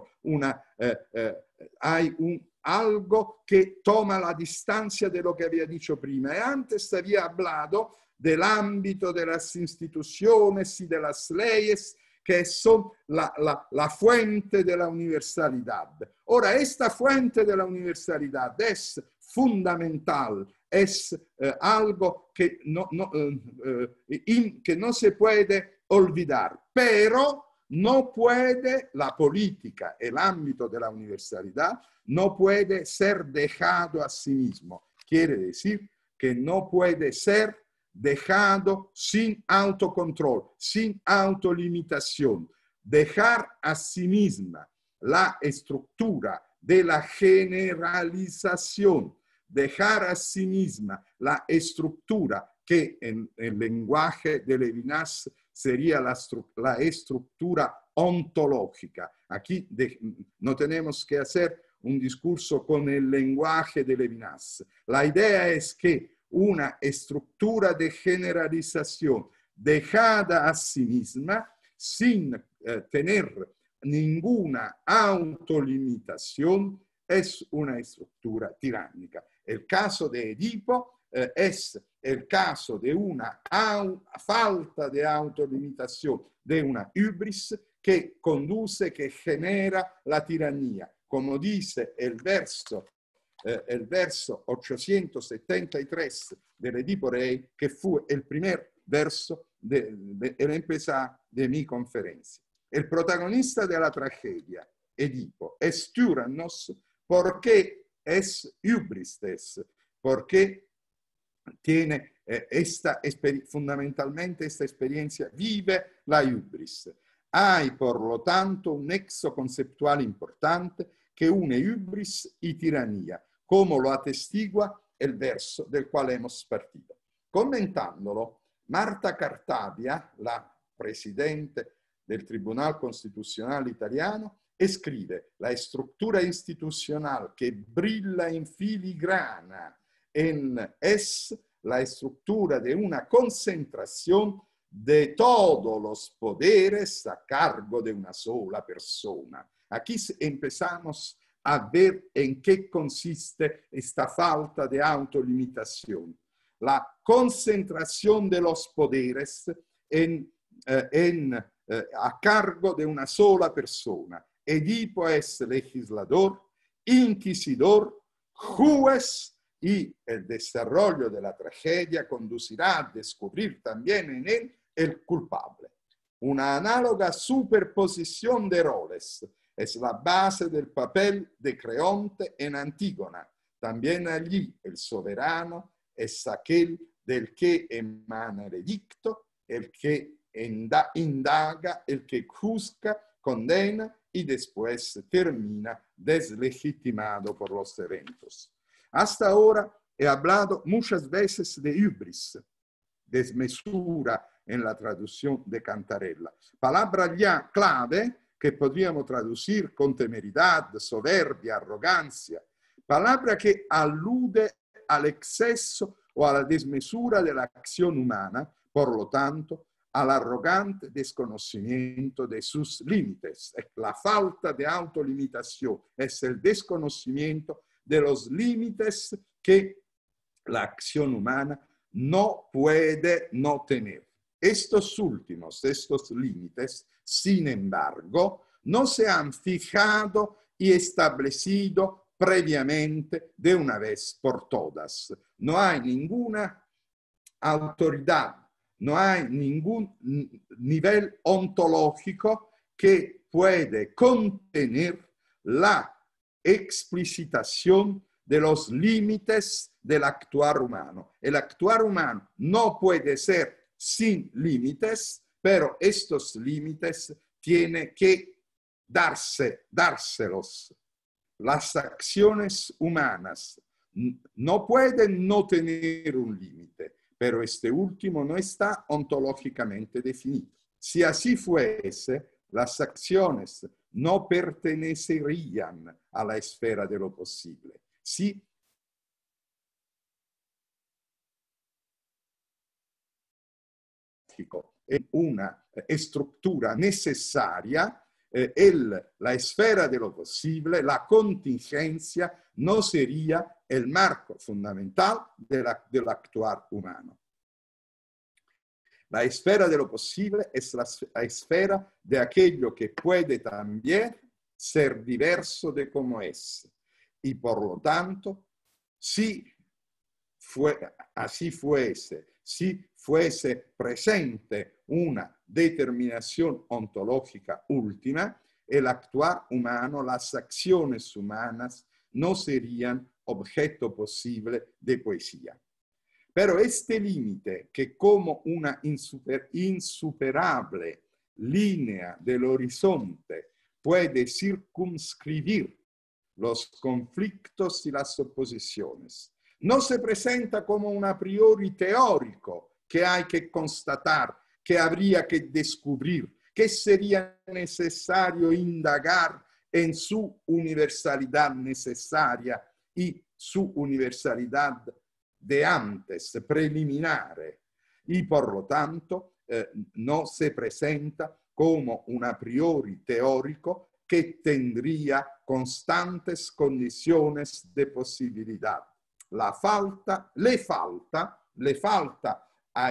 Hay algo que toma la distancia de lo que había dicho prima. Y antes había hablado del ámbito de las instituciones y de las leyes que son la fuente de la universalidad. Ahora, esta fuente de la universalidad es fundamental, es algo que no se puede olvidar, pero no puede la política, el ámbito de la universalidad, no puede ser dejado a sí mismo. Quiere decir que no puede ser dejado sin autocontrol, sin autolimitación. Dejar a sí misma la estructura de la generalización, dejar a sí misma la estructura que en el lenguaje de Levinas sería la estructura ontológica. Aquí no tenemos que hacer un discurso con el lenguaje de Levinas. La idea es que una estructura de generalización dejada a sí misma, sin tener ninguna autolimitación, es una estructura tiránica. El caso de Edipo es el caso de una falta de autolimitación, de una hubris que conduce, que genera la tiranía. Como dice el verso 873 del Edipo Rey, que fue el primer verso el empezar de mi conferencia. El protagonista de la tragedia, Edipo, es Tyrannos porque es hubristes, porque tiene fundamentalmente esta experiencia, vive la hubris. Hay, por lo tanto, un nexo conceptual importante que une hubris y tiranía, como lo atestigua el verso del cual hemos partido. Comentándolo, Marta Cartabia, la presidente del Tribunal Constitucional italiano, escribe: la estructura institucional que brilla en filigrana es la estructura de una concentración de todos los poderes a cargo de una sola persona. Aquí empezamos a ver en qué consiste esta falta de autolimitación. La concentración de los poderes a cargo de una sola persona. Edipo es legislador, inquisidor, juez, y el desarrollo de la tragedia conducirá a descubrir también en él el culpable. Una análoga superposición de roles es la base del papel de Creonte en Antígona. También allí el soberano es aquel del que emana el edicto, el que indaga, el que juzga, condena y después termina deslegitimado por los eventos. Hasta ahora he hablado muchas veces de hubris, desmesura en la traducción de Cantarella. Palabra ya clave que podríamos traducir con temeridad, soberbia, arrogancia. Palabra que alude al exceso o a la desmesura de la acción humana, por lo tanto, al arrogante desconocimiento de sus límites. La falta de autolimitación es el desconocimiento de los límites que la acción humana no puede no tener. Estos últimos, estos límites, sin embargo, no se han fijado y establecido previamente de una vez por todas. No hay ninguna autoridad no hay ningún nivel ontológico que puede contener la explicitación de los límites del actuar humano. El actuar humano no puede ser sin límites, pero estos límites tiene que dárselos. Las acciones humanas no pueden no tener un límite, pero este último no está ontológicamente definido. Si así fuese, las acciones no pertenecerían a la esfera de lo posible. Sí, en una estructura necesaria, la esfera de lo posible, la contingencia, no sería el marco fundamental del actuar humano. La esfera de lo posible es la esfera de aquello que puede también ser diverso de como es. Y por lo tanto, si así fuese, si fuese presente una determinación ontológica última, el actuar humano, las acciones humanas, no serían objeto posible de poesía. Pero este límite, que como una insuperable línea del horizonte puede circunscribir los conflictos y las oposiciones, no se presenta como un a priori teórico que hay que constatar, que habría que descubrir, que sería necesario indagar en su universalidad necesaria y su universalidad de antes, preliminare, y por lo tanto no se presenta como un a priori teórico que tendría constantes condiciones de posibilidad. Le falta a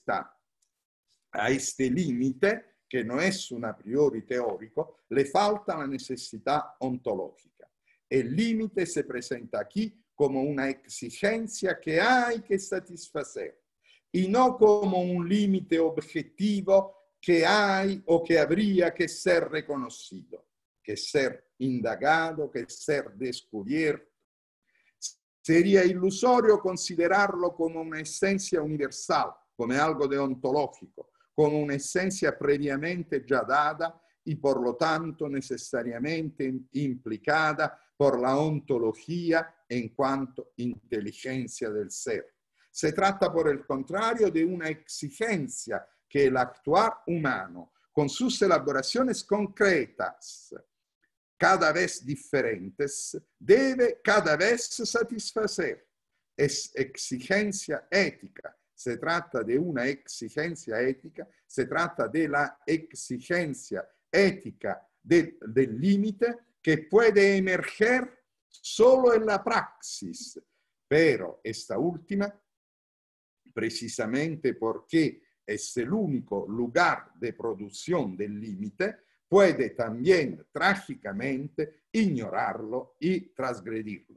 este límite, que no es un a priori teórico, le falta la necesidad ontológica. El límite se presenta aquí como una exigencia que hay que satisfacer y no como un límite objetivo que hay o que habría que ser reconocido, que ser indagado, que ser descubierto. Sería ilusorio considerarlo como una esencia universal, como algo de ontológico, como una esencia previamente ya dada y por lo tanto necesariamente implicada por la ontología en cuanto inteligencia del ser. Se trata, por el contrario, de una exigencia que el actuar humano, con sus elaboraciones concretas, cada vez diferentes, debe cada vez satisfacer. Es exigencia ética. Se trata de una exigencia ética, se trata de la exigencia ética del límite que puede emerger solo en la praxis, pero esta última, precisamente porque es el único lugar de producción del límite, puede también trágicamente ignorarlo y transgredir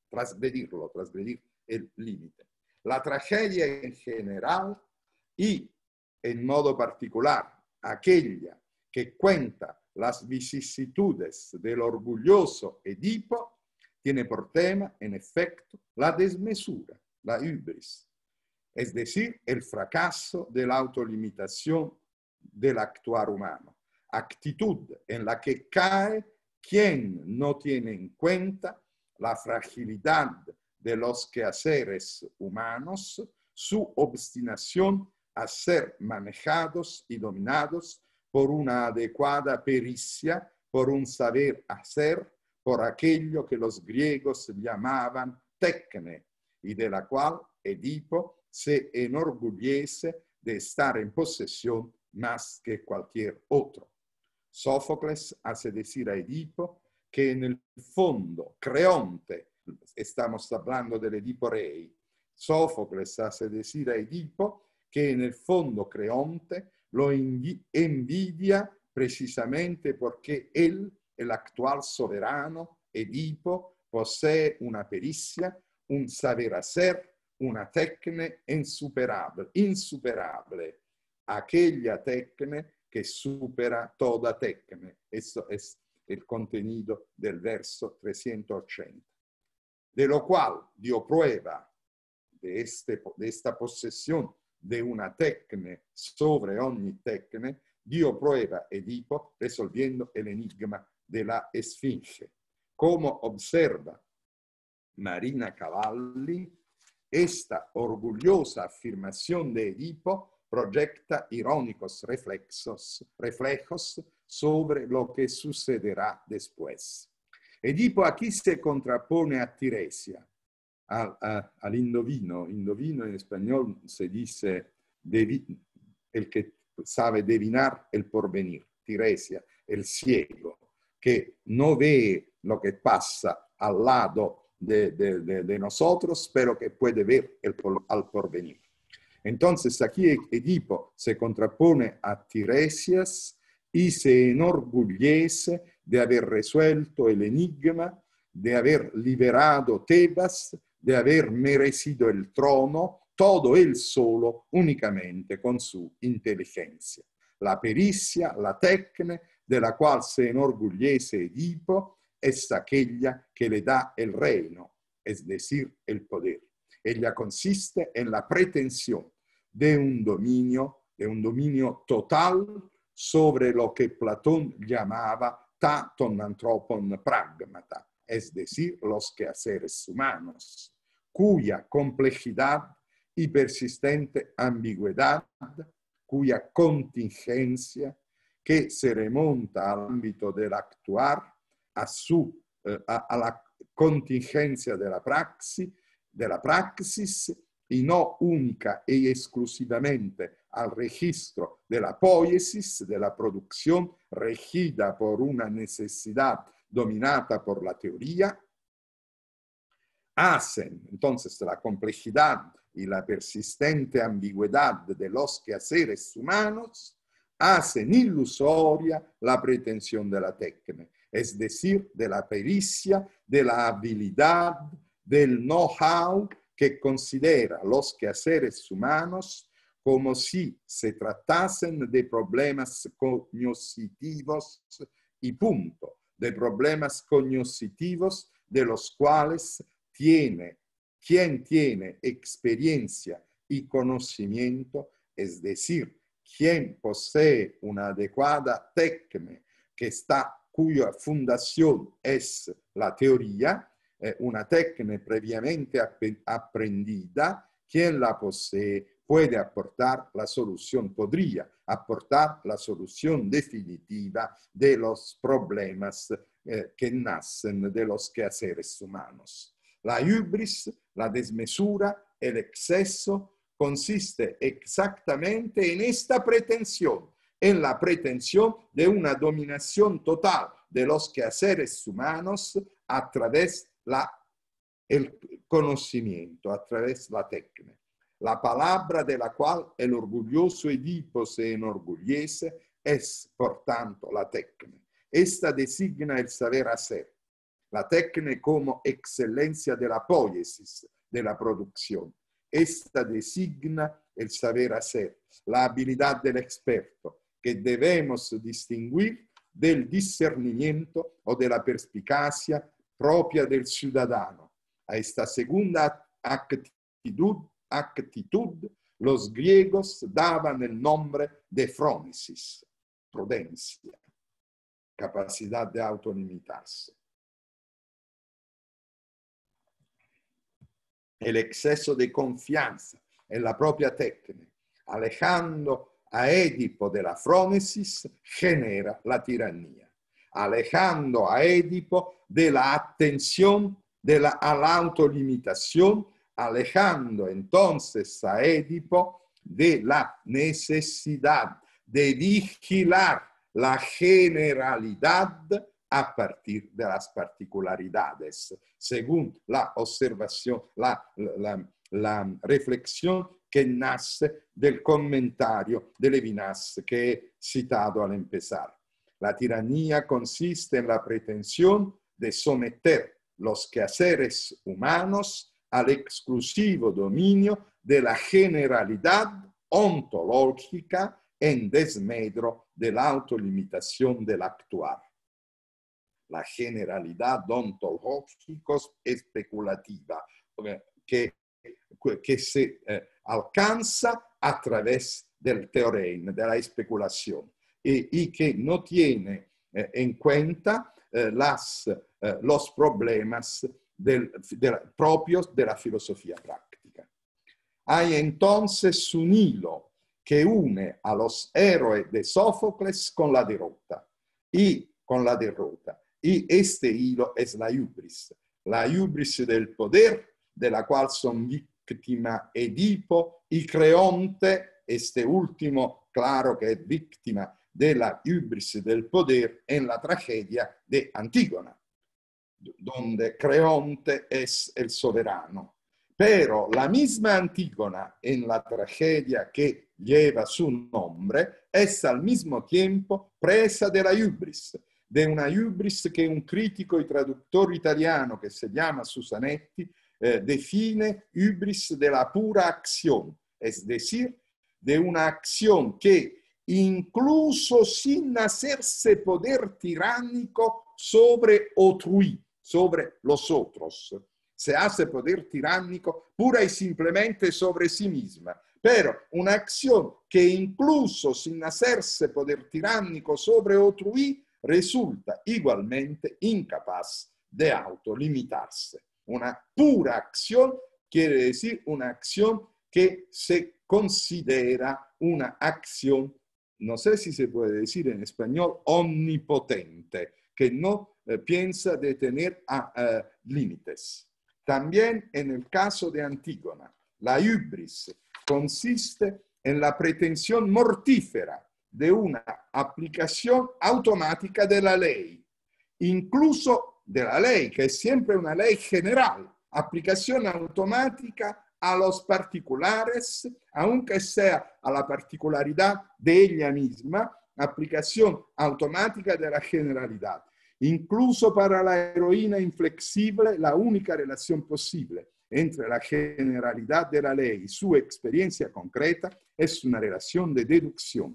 el límite. La tragedia en general y en modo particular aquella que cuenta las vicisitudes del orgulloso Edipo, tiene por tema, en efecto, la desmesura, la hubris, es decir, el fracaso de la autolimitación del actuar humano, actitud en la que cae quien no tiene en cuenta la fragilidad de los quehaceres humanos, su obstinación a ser manejados y dominados por una adecuada pericia, por un saber hacer, por aquello que los griegos llamaban técne, y de la cual Edipo se enorgullece de estar en posesión más que cualquier otro. Sófocles hace decir a Edipo que en el fondo Creonte, estamos hablando del Edipo Rey, Sófocles hace decir a Edipo que en el fondo Creonte lo envidia precisamente porque él, el actual soberano, Edipo, posee una pericia, un saber hacer, una técnica insuperable, aquella tecne que supera toda tecne. Eso es el contenido del verso 380. De lo cual dio prueba de esta posesión de una tecne sobre ogni tecne, dio prueba Edipo resolviendo el enigma de la esfinge. Como observa Marina Cavalli, esta orgullosa afirmación de Edipo proyecta irónicos reflejos sobre lo que sucederá después. Edipo aquí se contrapone a Tiresia, al indovino. Indovino en español se dice el que sabe adivinar el porvenir. Tiresia, el ciego, que no ve lo que pasa al lado de nosotros, pero que puede ver al porvenir. Entonces aquí Edipo se contrapone a Tiresias y se enorgullece de haber resuelto el enigma, de haber liberado Tebas, de haber merecido el trono, todo él solo, únicamente con su inteligencia. La pericia, la tecne, de la cual se enorgullece Edipo, es aquella que le da el reino, es decir, el poder. Ella consiste en la pretensión de un dominio total sobre lo que Platón llamaba ta ton anthropon pragmata, es decir, los quehaceres humanos, cuya complejidad y persistente ambigüedad, cuya contingencia, que se remonta al ámbito del actuar, a la contingencia de la praxis, y no única y exclusivamente al registro de la poiesis, de la producción regida por una necesidad dominada por la teoría, hacen entonces la complejidad y la persistente ambigüedad de los quehaceres humanos, hacen ilusoria la pretensión de la tecne, es decir, de la pericia, de la habilidad, del know-how que considera los quehaceres humanos como si se tratasen de problemas cognitivos y punto, de problemas cognitivos de los cuales quien tiene experiencia y conocimiento, es decir, quien posee una adecuada tecne cuya fundación es la teoría, una tecne previamente aprendida, quien la posee puede aportar la solución, podría aportar la solución definitiva de los problemas que nacen de los quehaceres humanos. La hubris, la desmesura, el exceso, consiste exactamente en esta pretensión, en la pretensión de una dominación total de los quehaceres humanos a través del conocimiento, a través de la tecne. La palabra de la cual el orgulloso Edipo se enorgullece es, por tanto, la tecne. Esta designa el saber hacer. La tecne como excelencia de la poiesis, de la producción. Esta designa el saber hacer, la habilidad del experto, que debemos distinguir del discernimiento o de la perspicacia propia del ciudadano. A esta segunda actitud los griegos daban el nombre de phronesis, prudencia, capacidad de autolimitarse. El exceso de confianza en la propia tecne, alejando a Edipo de la phronesis, genera la tiranía. Alejando a Edipo de la atención a la autolimitación, alejando entonces a Edipo de la necesidad de vigilar la generalidad a partir de las particularidades, según la observación, la reflexión que nace del comentario de Levinas que he citado al empezar. La tiranía consiste en la pretensión de someter los quehaceres humanos al exclusivo dominio de la generalidad ontológica en desmedro de la autolimitación del actuar. La generalidad ontológica especulativa que se alcanza a través del teorema, de la experimentación, y que no tiene en cuenta los problemas propios de la filosofía práctica. Hay entonces un hilo que une a los héroes de Sófocles con la derrota. Y este hilo es la hubris del poder, de la cual son víctima Edipo y Creonte, este último, claro que es víctima de la hubris del poder en la tragedia de Antígona, donde Creonte es el soberano. Pero la misma Antígona en la tragedia que lleva su nombre es al mismo tiempo presa de la hubris, de una hubris que un crítico y traductor italiano que se llama Susanetti define hubris de la pura acción, es decir, de una acción que incluso sin hacerse poder tiránico sobre autrui, sobre los otros, se hace poder tiránico pura y simplemente sobre sí misma, pero una acción que incluso sin hacerse poder tiránico sobre autrui resulta igualmente incapaz de autolimitarse. Una pura acción quiere decir una acción que se considera una acción, no sé si se puede decir en español, omnipotente, que no piensa de tener límites. También en el caso de Antígona, la hubris consiste en la pretensión mortífera de una aplicación automática de la ley, incluso de la ley, que es siempre una ley general, aplicación automática a los particulares, aunque sea a la particularidad de ella misma, aplicación automática de la generalidad. Incluso para la heroína inflexible, la única relación posible entre la generalidad de la ley y su experiencia concreta es una relación de deducción.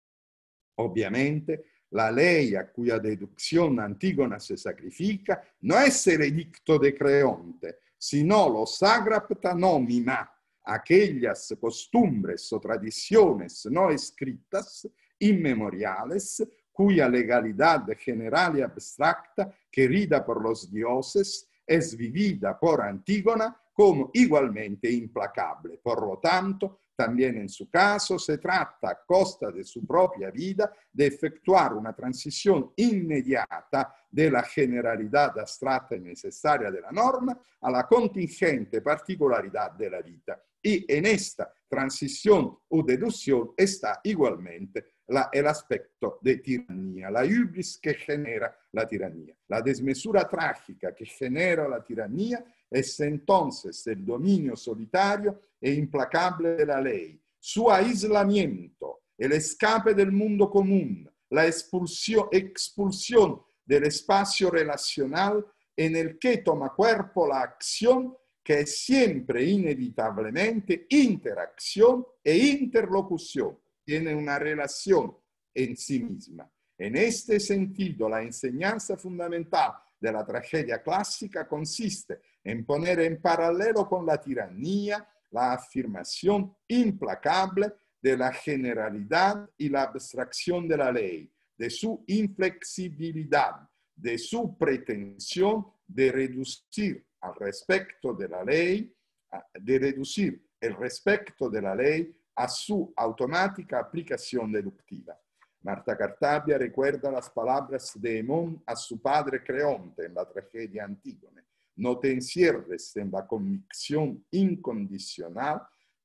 Obviamente, la ley a cuya deducción Antígona se sacrifica no es el edicto de Creonte, sino los agrapta nomina, aquellas costumbres o tradiciones no escritas, inmemoriales, cuya legalidad general y abstracta, querida por los dioses, es vivida por Antígona como igualmente implacable. Por lo tanto, también en su caso se trata, a costa de su propia vida, de efectuar una transición inmediata de la generalidad abstracta y necesaria de la norma a la contingente particularidad de la vida. Y en esta transición o deducción está igualmente el aspecto de tiranía, la hubris que genera la tiranía. La desmesura trágica que genera la tiranía es entonces el dominio solitario e implacable de la ley, su aislamiento, el escape del mundo común, la expulsión del espacio relacional en el que toma cuerpo la acción, que es siempre inevitablemente interacción e interlocución, tiene una relación en sí misma. En este sentido, la enseñanza fundamental de la tragedia clásica consiste en poner en paralelo con la tiranía la afirmación implacable de la generalidad y la abstracción de la ley, de su inflexibilidad, de su pretensión de reducir al respecto de la ley, de reducir el respecto de la ley a su automática aplicación deductiva. Marta Cartabia recuerda las palabras de Hemón a su padre Creonte en la tragedia Antígona. No te encierres en la convicción incondicional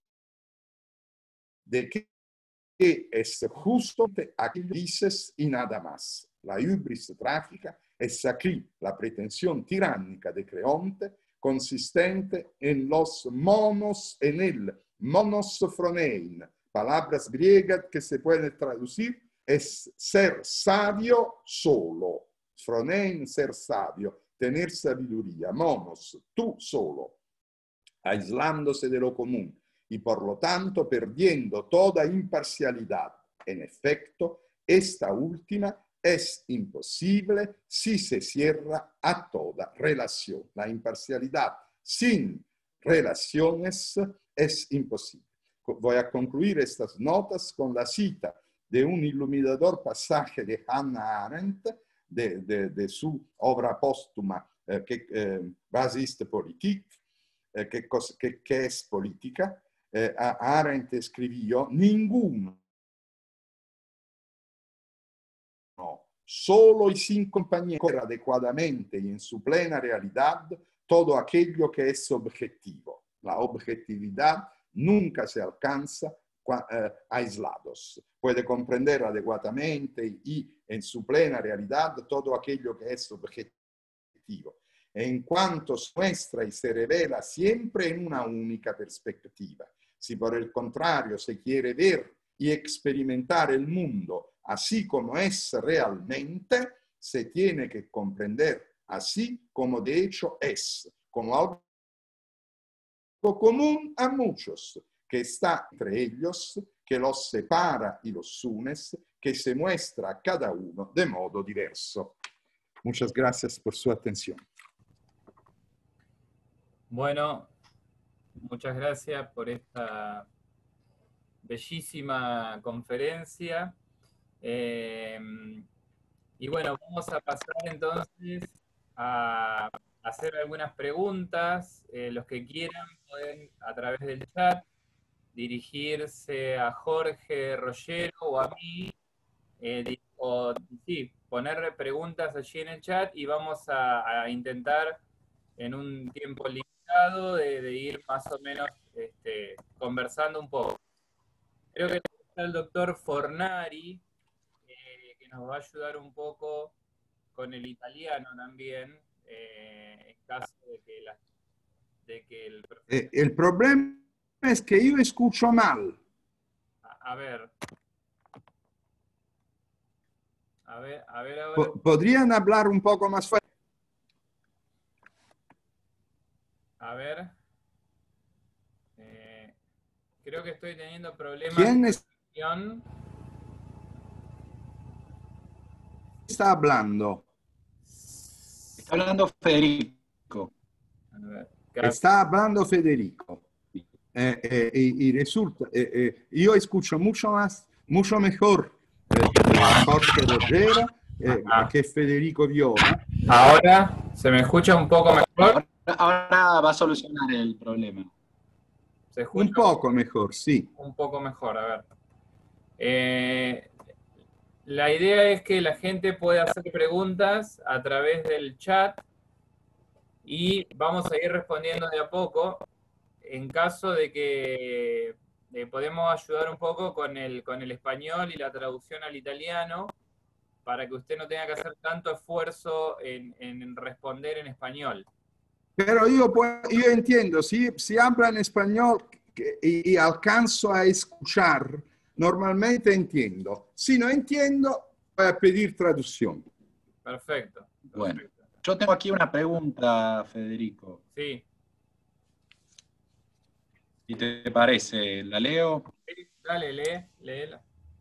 de que es justo aquello que dices y nada más. La hubris trágica es aquí la pretensión tiránica de Creonte, consistente en los monos, en el monos phronein, palabras griegas que se pueden traducir es ser sabio solo. Phronein, ser sabio, tener sabiduría. Monos, tú solo, aislándose de lo común. y por lo tanto perdiendo toda imparcialidad. En efecto, esta última es imposible si se cierra a toda relación. La imparcialidad sin relaciones es imposible. Voy a concluir estas notas con la cita de un iluminador pasaje de Hannah Arendt, de su obra póstuma, Was ist Politik? ¿Qué es política? Arendt escribió: ninguno, solo y sin compañía, adecuadamente y en su plena realidad todo aquello que es objetivo. La objetividad nunca se alcanza aislados. Puede comprender adecuadamente y en su plena realidad todo aquello que es objetivo, en cuanto se muestra y se revela siempre en una única perspectiva. Si por el contrario se quiere ver y experimentar el mundo así como es realmente, se tiene que comprender así como de hecho es, como algo común a muchos, que está entre ellos, que los separa y los une, que se muestra a cada uno de modo diverso. Muchas gracias por su atención. Bueno, muchas gracias por esta bellísima conferencia. Y bueno, vamos a pasar entonces a hacer algunas preguntas. Los que quieran pueden a través del chat dirigirse a Jorge Rollero o a mí, o sí, poner preguntas allí en el chat y vamos a intentar en un tiempo limitado de ir más o menos conversando un poco. Creo que está el doctor Fornari, que nos va a ayudar un poco con el italiano también, en caso de que el problema es que yo escucho mal. A ver, ahora. ¿Podrían hablar un poco más fuerte? A ver. Creo que estoy teniendo problemas. ¿Quién está hablando? Está hablando Federico. A ver, está hablando Federico. Y resulta, yo escucho mucho mejor Jorge Rollero que Federico Viola. Ahora se me escucha un poco mejor. Ahora va a solucionar el problema. ¿Se escucha? Un poco mejor, sí. Un poco mejor, a ver. La idea es que la gente pueda hacer preguntas a través del chat y vamos a ir respondiendo de a poco. En caso de que podemos ayudar un poco con el español y la traducción al italiano, para que usted no tenga que hacer tanto esfuerzo en responder en español. Pero yo entiendo, si habla en español y alcanzo a escuchar, normalmente entiendo. Si no entiendo, voy a pedir traducción. Perfecto. Bueno, yo tengo aquí una pregunta, Federico. Sí. ¿Y te parece? ¿La leo? Sí, dale, léela.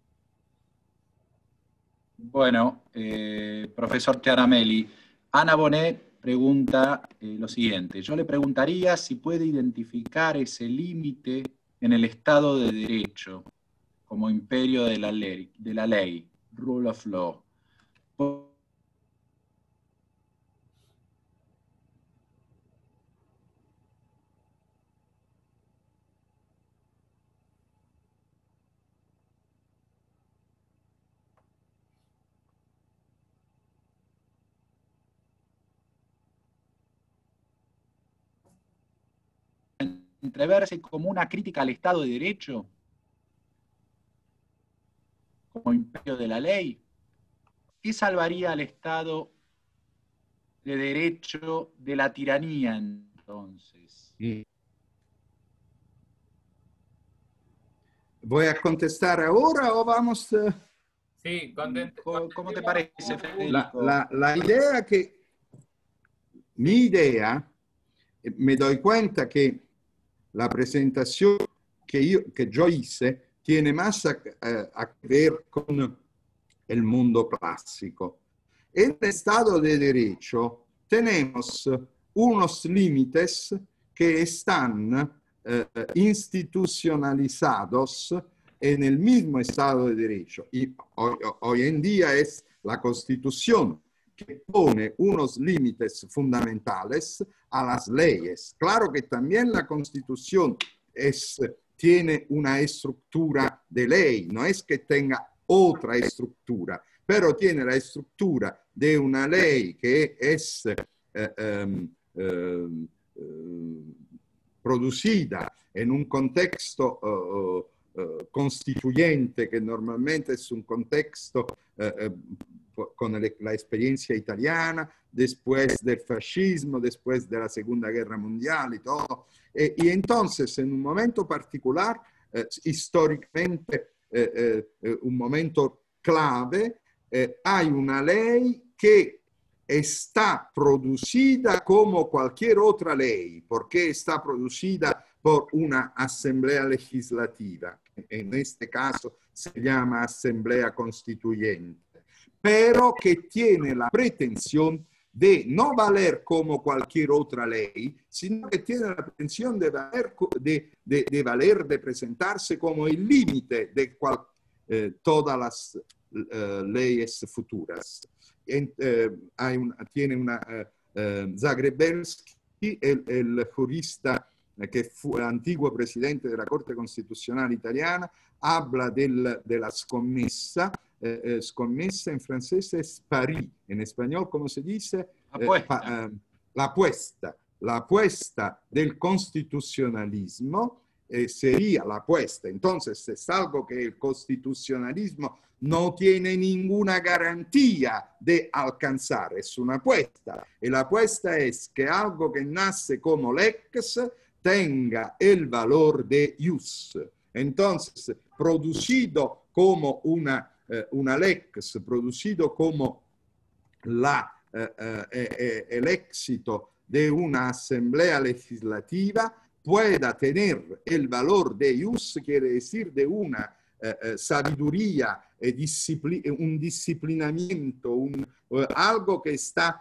Bueno, profesor Chiaramelli, Ana Bonet pregunta lo siguiente. Yo le preguntaría si puede identificar ese límite en el Estado de Derecho como imperio de la ley, rule of law. Entreverse como una crítica al Estado de Derecho, como imperio de la ley. ¿Qué salvaría al Estado de Derecho de la tiranía, entonces? ¿Voy a contestar ahora o vamos? Sí, ¿Cómo te parece, Federico? La idea mi idea, me doy cuenta que la presentación que yo hice tiene más a ver con el mundo clásico. En el Estado de Derecho tenemos unos límites que están institucionalizados en el mismo Estado de Derecho. Y hoy en día es la Constitución que pone unos límites fundamentales a las leyes. Claro que también la Constitución tiene una estructura de ley, no es que tenga otra estructura, pero tiene la estructura de una ley que es producida en un contexto constituyente, que normalmente es un contexto con la experiencia italiana, después del fascismo, después de la Segunda Guerra Mundial y todo. Y entonces, en un momento particular, históricamente, un momento clave, hay una ley que está producida como cualquier otra ley, porque está producida por una asamblea legislativa. En este caso se llama Asamblea Constituyente, pero que tiene la pretensión de no valer como cualquier otra ley, sino que tiene la pretensión de valer, de presentarse como el límite de todas las leyes futuras. Tiene una Zagrebelsky, el jurista que fue antiguo presidente de la Corte Constitucional Italiana, habla de la scommessa. Scommessa en francés es pari, en español, ¿cómo se dice? La apuesta. La apuesta del constitucionalismo sería la apuesta. Entonces, es algo que el constitucionalismo no tiene ninguna garantía de alcanzar, es una apuesta. Y la apuesta es que algo que nace como lex tenga el valor de ius. Entonces, producido como una lex, producido como el éxito de una asamblea legislativa, pueda tener el valor de ius, quiere decir de una sabiduría, un disciplinamiento, algo que está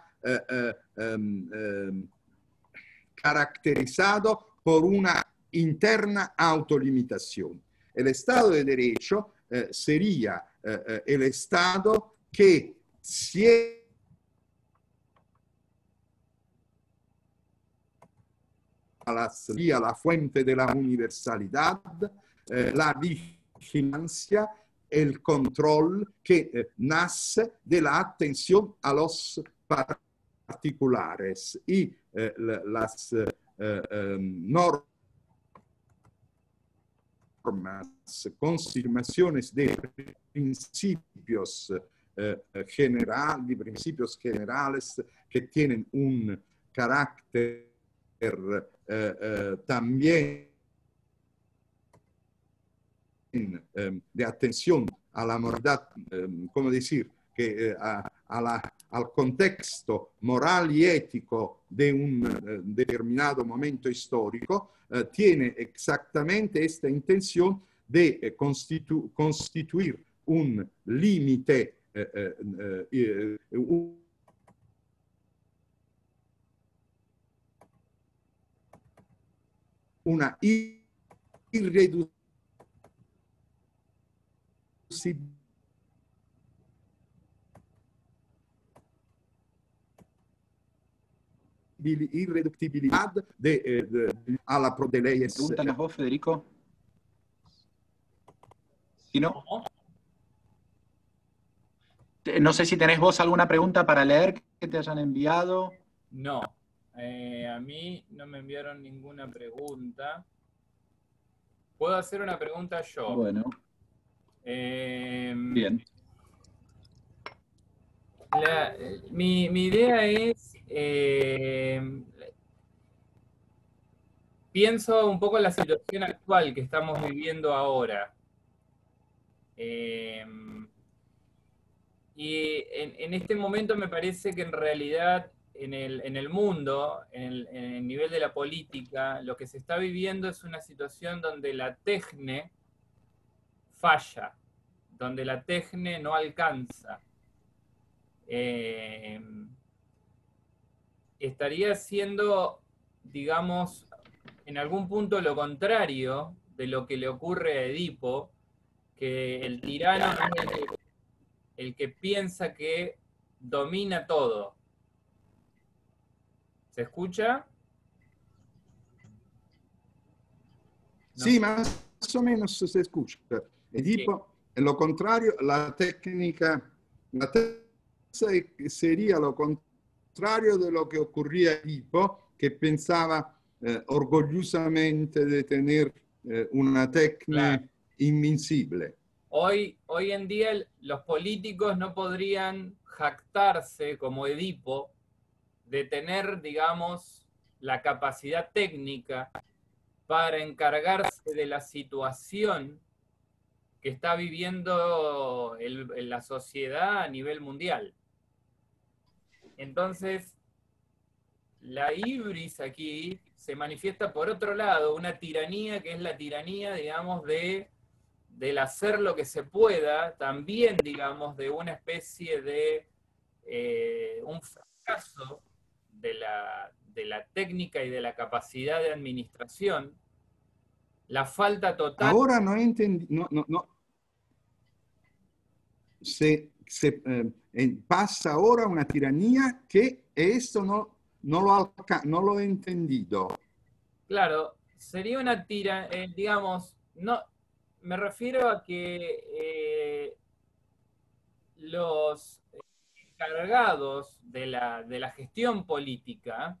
caracterizado por una interna autolimitación. El Estado de Derecho sería el Estado que sería la fuente de la universalidad, la vigilancia, el control que nace de la atención a los particulares y las normas, confirmaciones de principios generales que tienen un carácter también de atención a la moralidad, ¿cómo decir? Que al contexto moral y ético de un determinado momento histórico, tiene exactamente esta intención de constituir un límite, una irreducibilidad a la de leyes. Pregúntanos vos, Federico. Si no, no sé si tenés vos alguna pregunta para leer que te hayan enviado. No, a mí no me enviaron ninguna pregunta. ¿Puedo hacer una pregunta yo? Bueno. Bien. Mi idea es, pienso un poco en la situación actual que estamos viviendo ahora. Y en este momento me parece que en realidad en el mundo, en el nivel de la política, lo que se está viviendo es una situación donde la tecne falla, donde la tecne no alcanza. Estaría siendo, digamos, en algún punto lo contrario de lo que le ocurre a Edipo, que el tirano es el que piensa que domina todo. ¿Se escucha? No. Sí, más o menos se escucha. Edipo, lo contrario, la técnica sería lo contrario de lo que ocurría a Edipo, que pensaba orgullosamente de tener una técnica invencible. Hoy en día los políticos no podrían jactarse como Edipo de tener, digamos, la capacidad técnica para encargarse de la situación que está viviendo la sociedad a nivel mundial. Entonces, la hibris aquí se manifiesta por otro lado, una tiranía que es la tiranía, digamos, del hacer lo que se pueda, también, digamos, de una especie de un fracaso de la técnica y de la capacidad de administración, la falta total... Ahora no entendí, pasa ahora una tiranía que esto no lo he entendido. Claro, sería una digamos, no, me refiero a que los encargados de la gestión política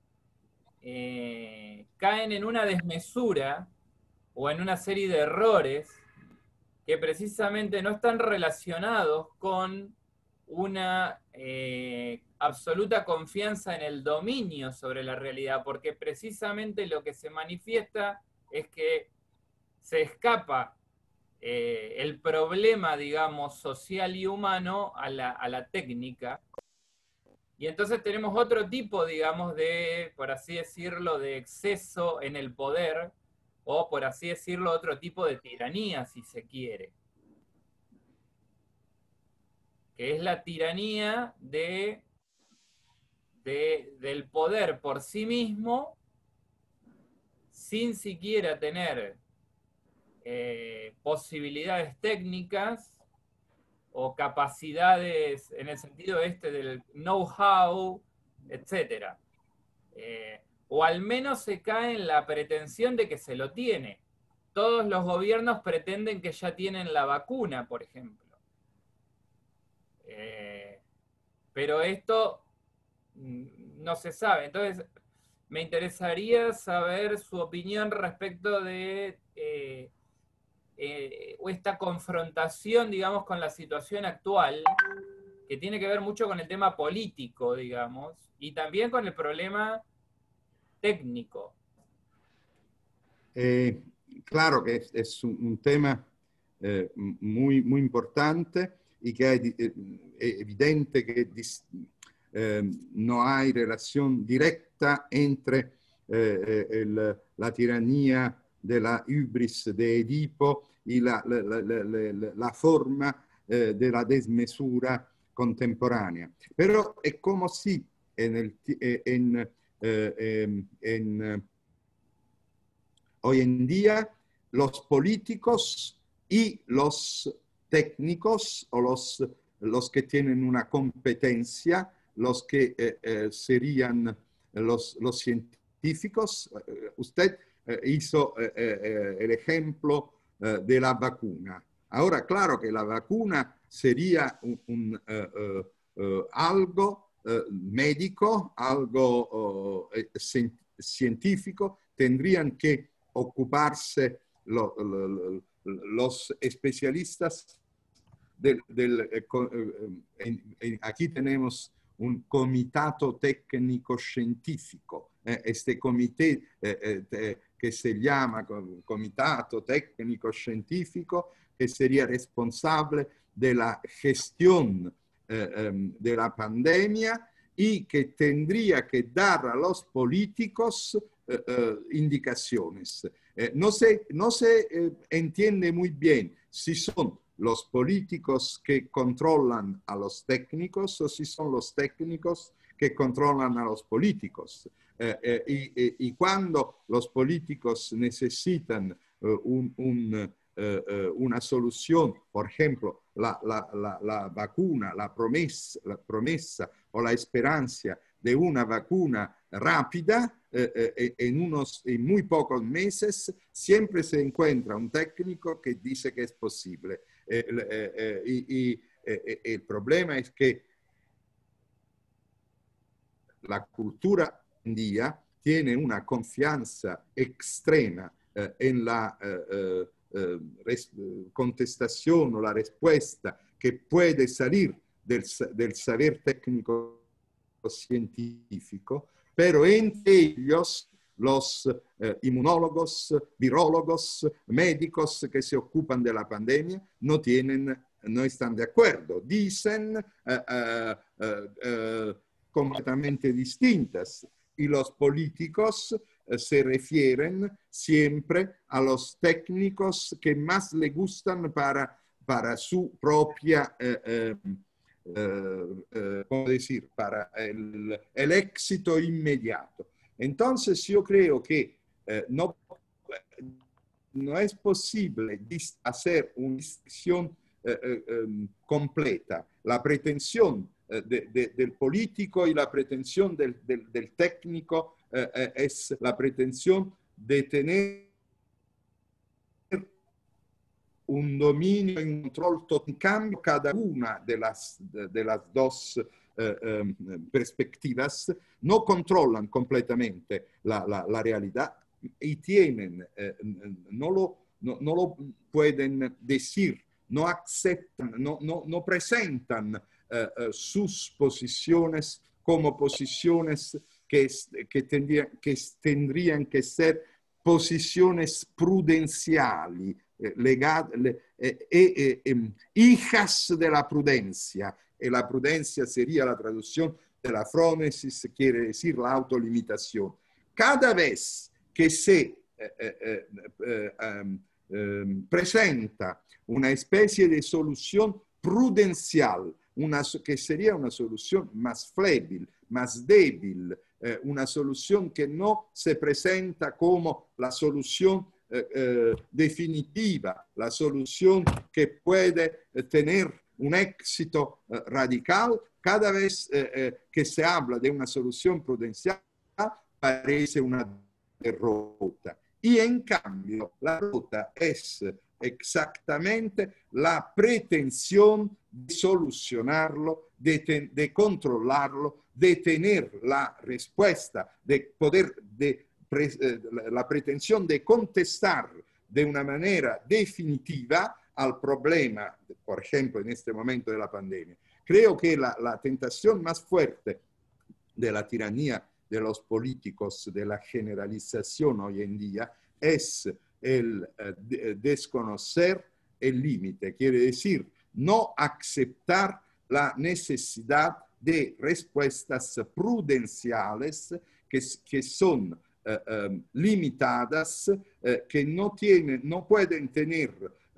caen en una desmesura o en una serie de errores que precisamente no están relacionados con una absoluta confianza en el dominio sobre la realidad, porque precisamente lo que se manifiesta es que se escapa el problema, digamos, social y humano a la técnica. Y entonces tenemos otro tipo, digamos, de, por así decirlo, de exceso en el poder, o por así decirlo, otro tipo de tiranía, si se quiere. Que es la tiranía del poder por sí mismo, sin siquiera tener posibilidades técnicas o capacidades en el sentido del know-how, etc. O al menos se cae en la pretensión de que se lo tiene. Todos los gobiernos pretenden que ya tienen la vacuna, por ejemplo. Pero esto no se sabe. Entonces, me interesaría saber su opinión respecto de esta confrontación, digamos, con la situación actual, que tiene que ver mucho con el tema político, digamos, y también con el problema técnico. Claro que es un tema muy, muy importante y que es evidente que no hay relación directa entre la tiranía de la hubris de Edipo y la forma de la desmesura contemporánea. Pero es como si hoy en día los políticos y los técnicos o los que tienen una competencia, los que serían los científicos. Usted hizo el ejemplo de la vacuna. Ahora, claro que la vacuna sería algo médico, algo científico. Tendrían que ocuparse los especialistas aquí tenemos un comitato técnico científico. Este comité que se llama Comitato Técnico Científico, que sería responsable de la gestión de la pandemia y que tendría que dar a los políticos indicaciones. No se entiende muy bien si son los políticos que controlan a los técnicos o si son los técnicos que controlan a los políticos. Y cuando los políticos necesitan una solución, por ejemplo, la vacuna, la promesa o la esperanza de una vacuna rápida, en muy pocos meses, siempre se encuentra un técnico que dice que es posible. El problema es que la cultura hoy en día tiene una confianza extrema en la contestación o la respuesta que puede salir del saber técnico científico, pero entre ellos los inmunólogos, virólogos, médicos que se ocupan de la pandemia no están de acuerdo. Dicen completamente distintas, y los políticos se refieren siempre a los técnicos que más le gustan para su propia, ¿cómo decir?, para el éxito inmediato. Entonces yo creo que no es posible hacer una distinción completa. La pretensión del político y la pretensión del técnico es la pretensión de tener un dominio y un control total. En cambio, cada una de las dos perspectivas no controlan completamente la realidad y no lo pueden decir, no aceptan, no presentan sus posiciones como posiciones que tendrían que ser posiciones prudenciali, hijas de la prudencia. Y la prudencia sería la traducción de la frónesis, quiere decir la autolimitación. Cada vez que se presenta una especie de solución prudencial, que sería una solución más flébil, más débil, una solución que no se presenta como la solución definitiva, la solución que puede tener un éxito radical. Cada vez que se habla de una solución prudencial, parece una derrota. Y en cambio, la derrota es exactamente la pretensión de solucionarlo, de controlarlo, de tener la respuesta, la pretensión de contestar de una manera definitiva al problema, por ejemplo, en este momento de la pandemia. Creo que la tentación más fuerte de la tiranía de los políticos, de la generalización hoy en día, es el desconocer el límite, quiere decir no aceptar la necesidad de respuestas prudenciales que son limitadas, que no pueden tener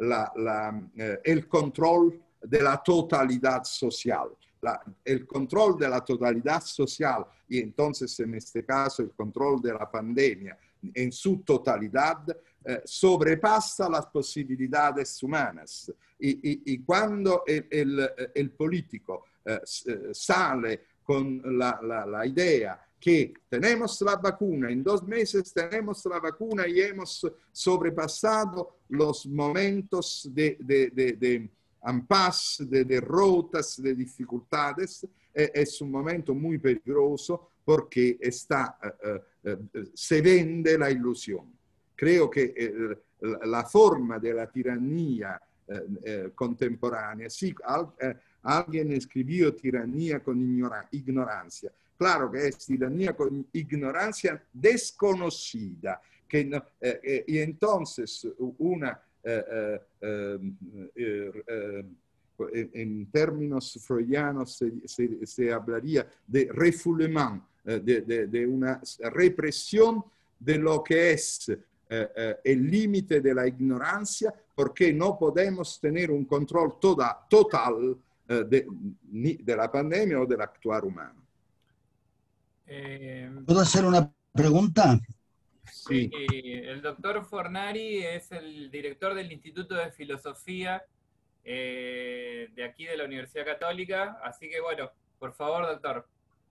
el control de la totalidad social. El control de la totalidad social, y entonces en este caso el control de la pandemia en su totalidad, sobrepasa las posibilidades humanas. Y cuando el político sale con la idea que tenemos la vacuna, en 2 meses tenemos la vacuna y hemos sobrepasado los momentos de impasse, de derrotas, de dificultades, es un momento muy peligroso porque se vende la ilusión. Creo que la forma de la tiranía contemporánea, sí, alguien escribió tiranía con ignorancia. Claro que es tiranía con ignorancia desconocida. Y entonces una en términos freudianos se hablaría de refoulement, de una represión de lo que es el límite de la ignorancia, porque no podemos tener un control total de la pandemia o del actuar humano. ¿Puedo hacer una pregunta? Sí, el doctor Fornari es el director del Instituto de Filosofía de aquí de la Universidad Católica, así que bueno, por favor, doctor.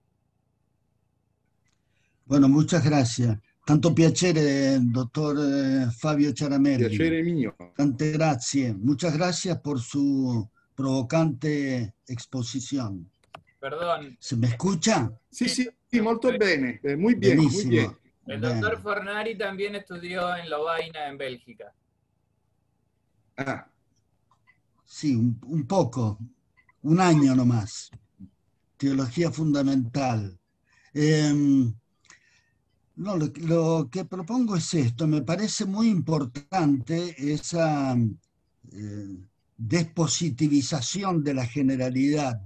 Bueno, muchas gracias. Tanto piacere, dottor Fabio Ciaramelli. Piacere mio. Tante grazie. Muchas gracias por su provocante exposición. Perdón. ¿Se me escucha? Sí, sí, molto bene. Muy bien, Benissimo. muy bien. El doctor Fornari también estudió en Lovaina, en Bélgica. Ah. Sí, un poco. Un año nomás. Teología fundamental. No, lo que propongo es esto. Me parece muy importante esa despositivización de la generalidad.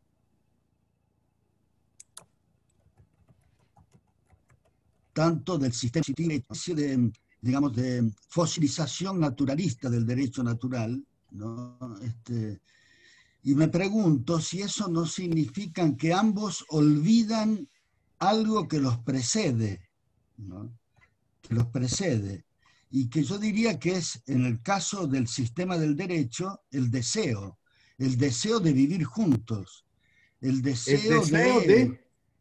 Tanto del sistema de, digamos, de fosilización naturalista del derecho natural, ¿no? Y me pregunto si eso no significa que ambos olvidan algo que los precede, ¿no? Que los precede, y que yo diría que es, en el caso del sistema del derecho, el deseo de vivir juntos, el deseo de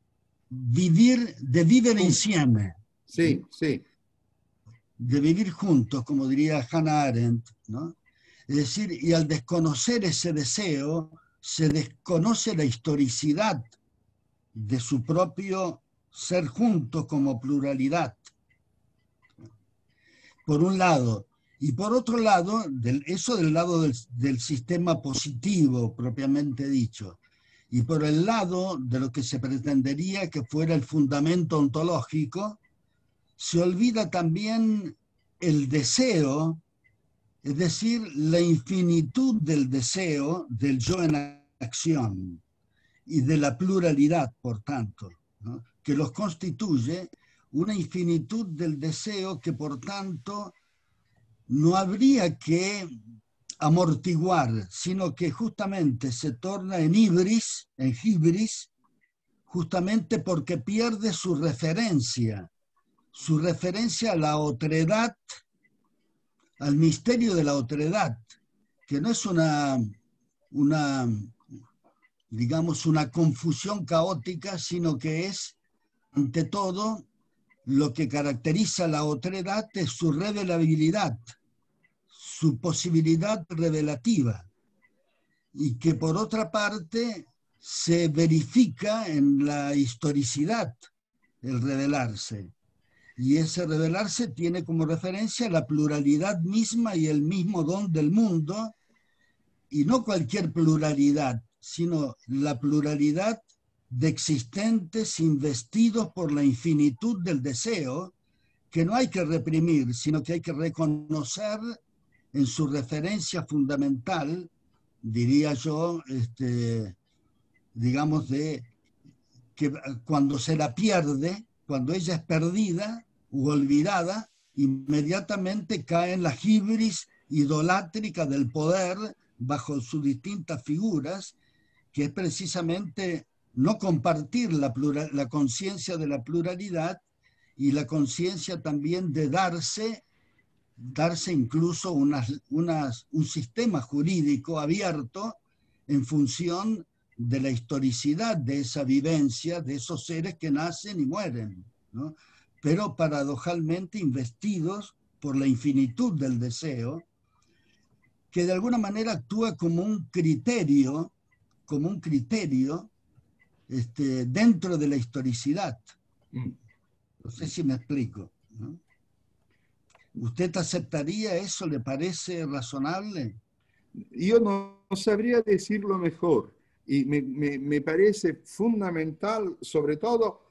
vivere insieme. Sí, sí. De vivir juntos, como diría Hannah Arendt, ¿no? Es decir, y al desconocer ese deseo, se desconoce la historicidad de su propio ser juntos como pluralidad. Por un lado. Y por otro lado, eso del lado del sistema positivo, propiamente dicho. Y por el lado de lo que se pretendería que fuera el fundamento ontológico, se olvida también el deseo, es decir, la infinitud del deseo del yo en acción y de la pluralidad, por tanto, ¿no? Que los constituye, una infinitud del deseo que, por tanto, no habría que amortiguar, sino que justamente se torna en hibris, justamente porque pierde su referencia a la otredad, al misterio de la otredad, que no es digamos, una confusión caótica, sino que es, ante todo, lo que caracteriza la otredad es su revelabilidad, su posibilidad revelativa, y que por otra parte se verifica en la historicidad el revelarse. Y ese revelarse tiene como referencia la pluralidad misma y el mismo don del mundo, y no cualquier pluralidad, sino la pluralidad de existentes investidos por la infinitud del deseo, que no hay que reprimir, sino que hay que reconocer en su referencia fundamental, diría yo, digamos, de que cuando se la pierde, cuando ella es perdida u olvidada, inmediatamente cae en la hibris idolátrica del poder bajo sus distintas figuras, que es precisamente no compartir la conciencia de la pluralidad y la conciencia también de darse incluso un sistema jurídico abierto en función de la historicidad de esa vivencia, de esos seres que nacen y mueren, ¿no? Pero paradojalmente investidos por la infinitud del deseo, que de alguna manera actúa como un criterio dentro de la historicidad. No sé si me explico, ¿no? ¿Usted aceptaría eso? ¿Le parece razonable? Yo no sabría decirlo mejor, y me parece fundamental, sobre todo,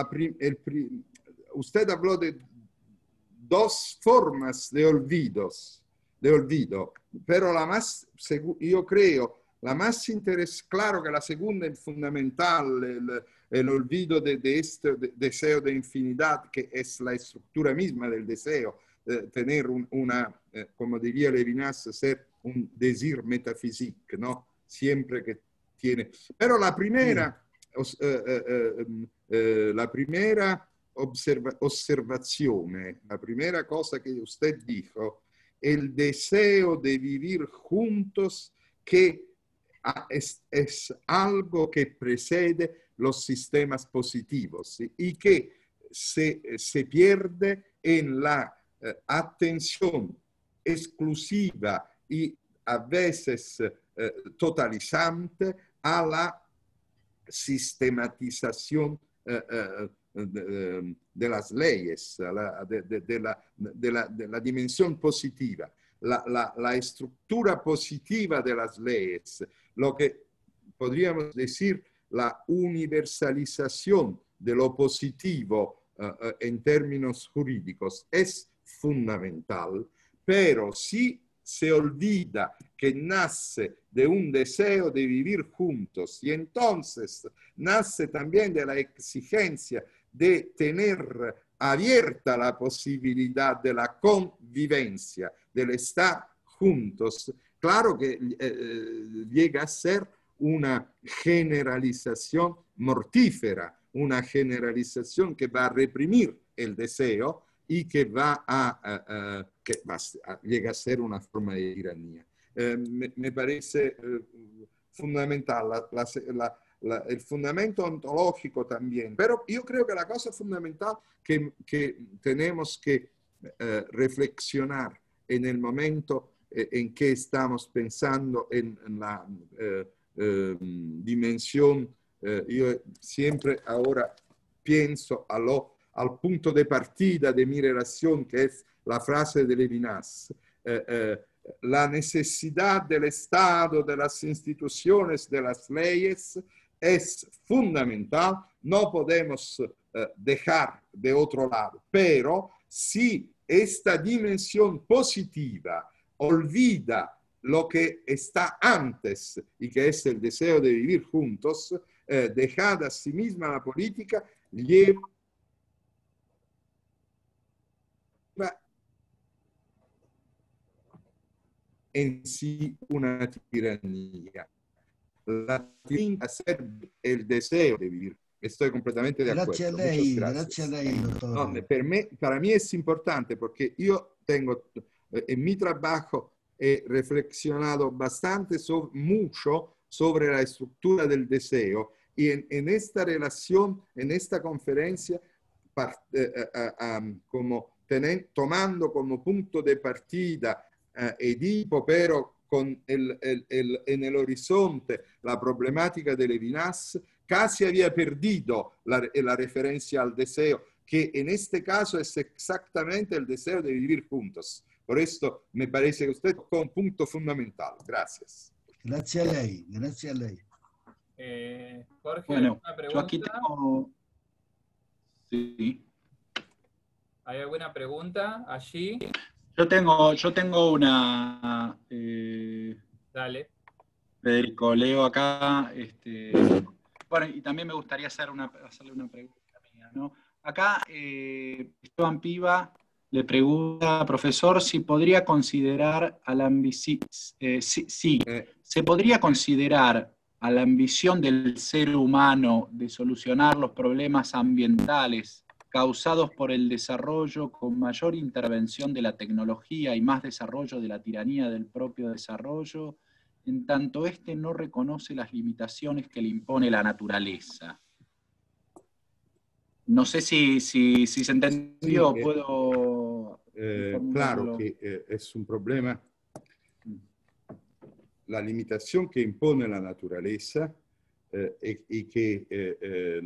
usted habló de dos formas de olvido, pero la más, yo creo la más interesante, claro que la segunda es fundamental, el olvido de este deseo de infinidad, que es la estructura misma del deseo, tener como diría Levinas, ser un désir métaphysique, ¿no? Siempre que tiene. Pero la primera observazione, la primera cosa que usted dijo, el deseo de vivir juntos, que es algo que precede los sistemas positivos, ¿sí? Y que se pierde en la atención exclusiva y a veces totalizante a la sistematización de las leyes, de la dimensión positiva. La estructura positiva de las leyes, lo que podríamos decir la universalización de lo positivo en términos jurídicos, es fundamental, pero si se olvida que nace de un deseo de vivir juntos y entonces nace también de la exigencia de tener abierta la posibilidad de la convivencia, del estar juntos, claro que llega a ser una generalización mortífera, una generalización que va a reprimir el deseo y que llega a ser una forma de tiranía. Me parece fundamental el fundamento ontológico también, pero yo creo que la cosa fundamental que tenemos que reflexionar en el momento en que estamos pensando en la dimensión, yo siempre ahora pienso al punto de partida de mi relación, que es la frase de Levinas, la necesidad del Estado, de las instituciones, de las leyes, es fundamental, no podemos dejar de otro lado, pero si esta dimensión positiva olvida lo que está antes y que es el deseo de vivir juntos, dejada a sí misma la política, lleva en sí una tiranía. La tiranía a ser el deseo de vivir. Estoy completamente de acuerdo. Grazie a lei, doctor. No, para mí es importante porque yo tengo, en mi trabajo he reflexionado mucho sobre la estructura del deseo y en esta relación, en esta conferencia, tomando como punto de partida Edipo, pero con en el horizonte la problemática de Levinas, casi había perdido la referencia al deseo, que en este caso es exactamente el deseo de vivir juntos. Por esto me parece que usted tocó un punto fundamental. Gracias. Grazie a lei, grazie a lei. Jorge, Bueno, ¿alguna pregunta? yo aquí tengo... Sí. ¿Hay alguna pregunta allí? Yo tengo una... Dale. Federico, leo acá. Bueno, y también me gustaría hacerle una pregunta mía, ¿no? Acá Esteban Piva le pregunta, profesor, si podría considerar a la ¿se podría considerar a la ambición del ser humano de solucionar los problemas ambientales causados por el desarrollo con mayor intervención de la tecnología y más desarrollo de la tiranía del propio desarrollo, en tanto este no reconoce las limitaciones que le impone la naturaleza? No sé si se entendió, sí, puedo... claro que es un problema. La limitación que impone la naturaleza y que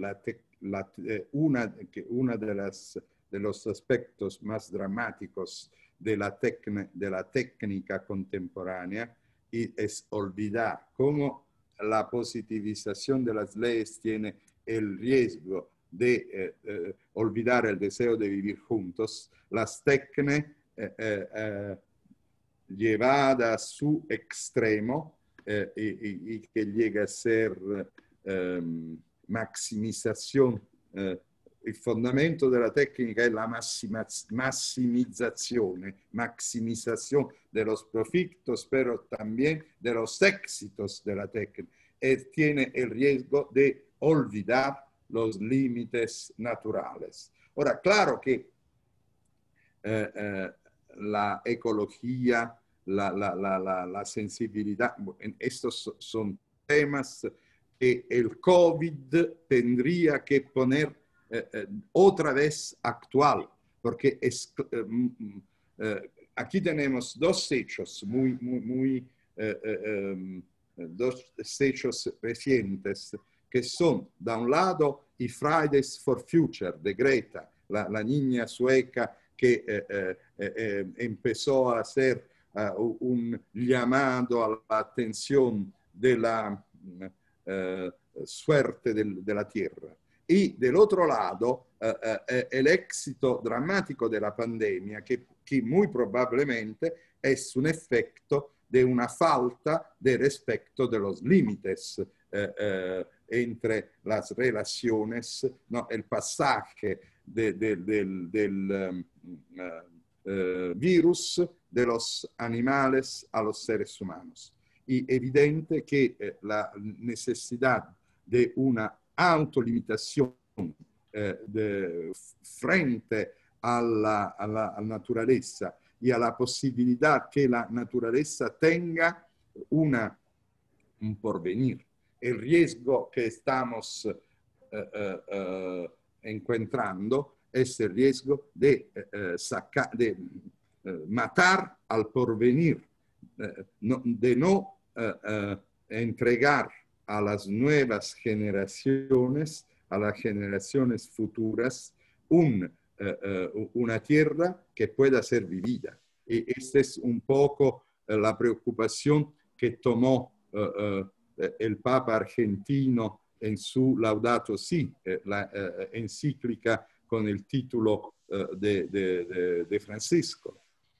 una de los aspectos más dramáticos de la técnica contemporánea es olvidar cómo la positivización de las leyes tiene el riesgo de olvidar el deseo de vivir juntos. Las técnicas llevadas a su extremo y que llega a ser maximización. Il fondamento della tecnica è la maximización de los profitos, pero también de los éxitos de la técnica. Tiene el riesgo de olvidar los límites naturales. Ahora, claro que la ecología, la sensibilidad, estos son temas que el COVID tendría que poner otra vez actual, porque aquí tenemos dos hechos dos hechos recientes, que son, da un lado, i Fridays for Future de Greta, la niña sueca que empezó a hacer un llamado a la atención de la suerte de la Tierra. Y del otro lado, el éxito dramático de la pandemia, que muy probablemente es un efecto de una falta de respeto de los límites entre las relaciones, ¿no? El pasaje del virus de los animales a los seres humanos. Y evidente que la necesidad de una autolimitación frente a la naturaleza y a la posibilidad que la naturaleza tenga un porvenir. El riesgo que estamos encontrando es el riesgo de matar al porvenir, de no entregar a las nuevas generaciones, a las generaciones futuras, una tierra que pueda ser vivida. Y esta es un poco la preocupación que tomó el Papa argentino en su Laudato Si, la encíclica con el título de Francisco,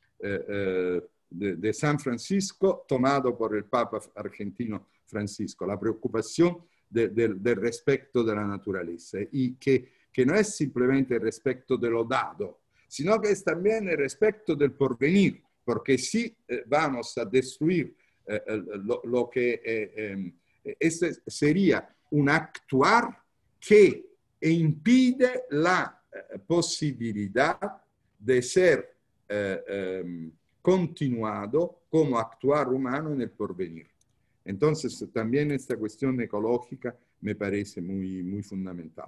de San Francisco, tomado por el Papa argentino Francisco, la preocupación del respeto de la naturaleza, y que no es simplemente el respeto de lo dado, sino que es también el respeto del porvenir, porque si vamos a destruir lo que este sería un actuar que impide la posibilidad de ser continuado como actuar humano en el porvenir. Entonces, también esta cuestión ecológica me parece muy fundamental.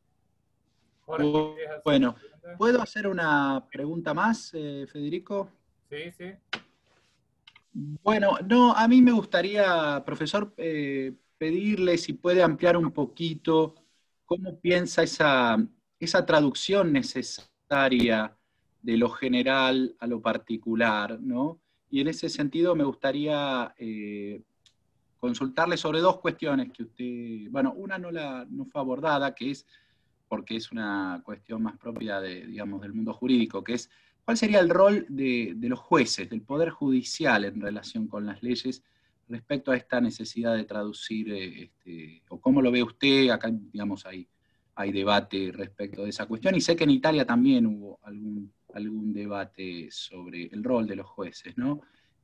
Bueno, ¿puedo hacer una pregunta más, Federico? Sí, sí. Bueno, no, a mí me gustaría, profesor, pedirle si puede ampliar un poquito cómo piensa esa traducción necesaria de lo general a lo particular, ¿no? Y en ese sentido me gustaría consultarle sobre dos cuestiones que usted, bueno, una no fue abordada, que es, porque es una cuestión más propia digamos, del mundo jurídico, que es ¿cuál sería el rol de los jueces, del Poder Judicial en relación con las leyes respecto a esta necesidad de traducir, o cómo lo ve usted? Acá, digamos, hay debate respecto de esa cuestión, y sé que en Italia también hubo algún debate sobre el rol de los jueces, ¿no?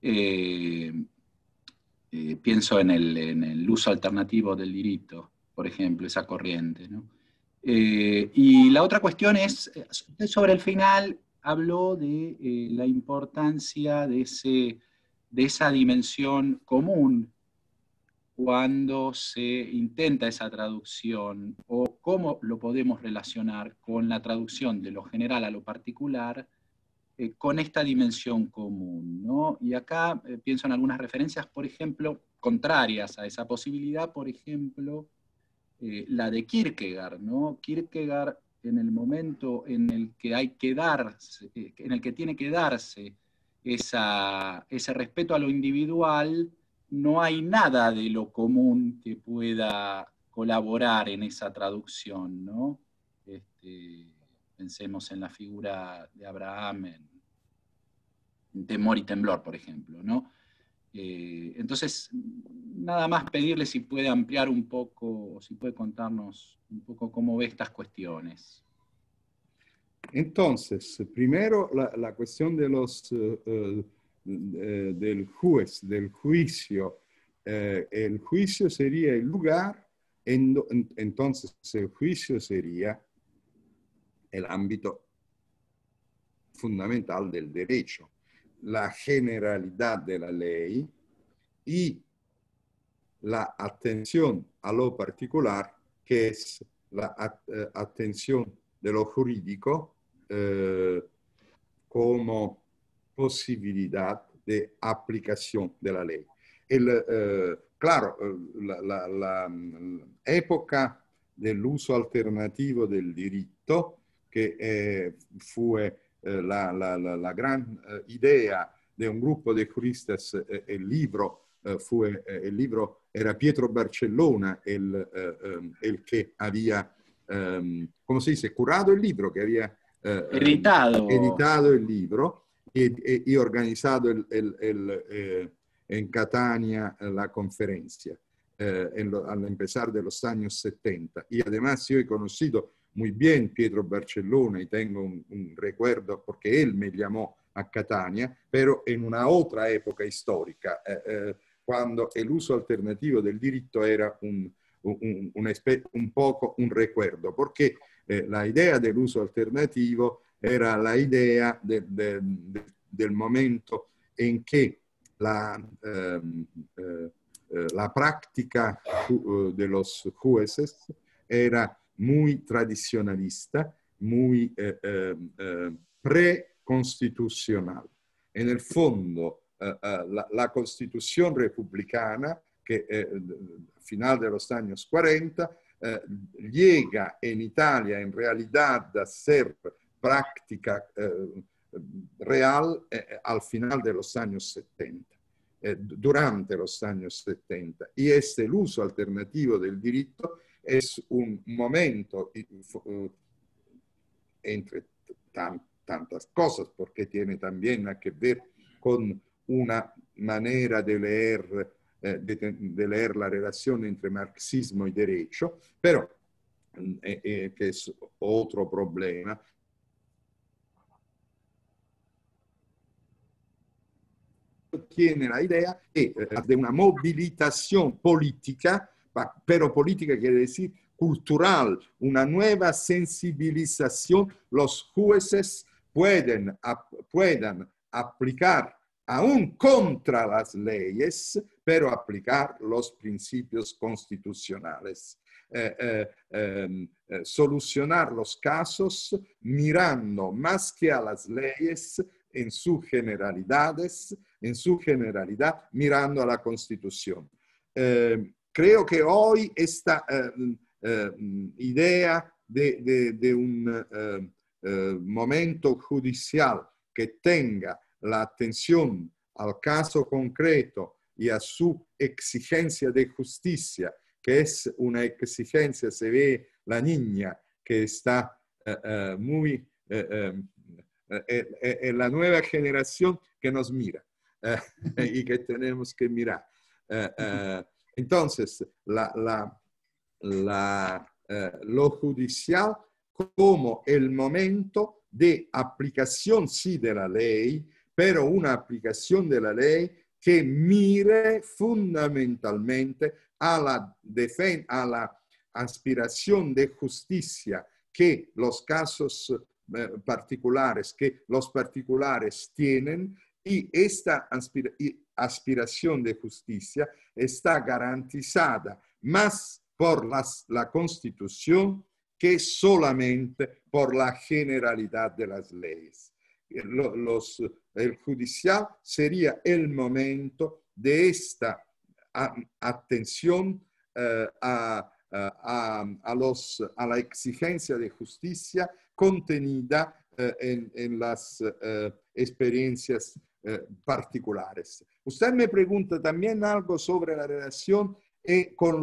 Pienso en el uso alternativo del diritto, por ejemplo, esa corriente, ¿no? Y la otra cuestión es, usted sobre el final habló de la importancia de esa dimensión común cuando se intenta esa traducción, o cómo lo podemos relacionar con la traducción de lo general a lo particular, con esta dimensión común, ¿no? Y acá pienso en algunas referencias, por ejemplo, contrarias a esa posibilidad, por ejemplo, la de Kierkegaard, ¿no? Kierkegaard, en el momento en el que hay que darse, en el que tiene que darse ese respeto a lo individual, no hay nada de lo común que pueda colaborar en esa traducción, ¿no? Pensemos en la figura de Abraham en Temor y Temblor, por ejemplo, ¿no? Entonces, nada más pedirle si puede ampliar un poco, o si puede contarnos un poco cómo ve estas cuestiones. Entonces, primero la cuestión de del juez, del juicio. El juicio sería el lugar, entonces el juicio sería el ámbito fundamental del derecho, la generalidad de la ley y la atención a lo particular, que es la atención de lo jurídico como posibilidad de aplicación de la ley. Claro, la época dell'uso alternativo del diritto, che fu la gran idea di un gruppo di juristas. Il libro era Pietro Barcellona el que había, ¿cómo se dice?, curado el libro, que había editado el libro y organizado en Catania la conferencia al empezar de los años 70. Y además yo he conocido muy bien Pietro Barcellona y tengo un recuerdo porque él me llamó a Catania, pero en una otra época histórica, cuando el uso alternativo del diritto era un poco un recuerdo, porque la idea del uso alternativo era la idea del momento en que la práctica de los jueces era muy tradicionalista, muy preconstitucional. En el fondo, la Constitución republicana, que al final de los años 40, llega en Italia en realidad a ser práctica real al final de los años 70. Durante los años 70. Y el uso alternativo del diritto es un momento, entre tantas cosas, porque tiene también que ver con una manera de leer la relación entre marxismo y derecho, pero que es otro problema. Tiene la idea de una movilización política, pero política quiere decir cultural, una nueva sensibilización. Los jueces puedan aplicar aún contra las leyes, pero aplicar los principios constitucionales. Solucionar los casos mirando más que a las leyes en sus generalidad, mirando a la Constitución. Creo que hoy esta idea de un momento judicial que tenga la atención al caso concreto y a su exigencia de justicia, que es una exigencia, se ve la niña que está muy... es la nueva generación que nos mira y que tenemos que mirar. Entonces, lo judicial como el momento de aplicación, sí, de la ley, pero una aplicación de la ley que mire fundamentalmente a la aspiración de justicia que los casos particulares, que los particulares tienen, y esta aspiración de justicia está garantizada más por la Constitución que solamente por la generalidad de las leyes. El judicial sería el momento de esta atención a la exigencia de justicia contenida en las experiencias particulares. Usted me pregunta también algo sobre la relación con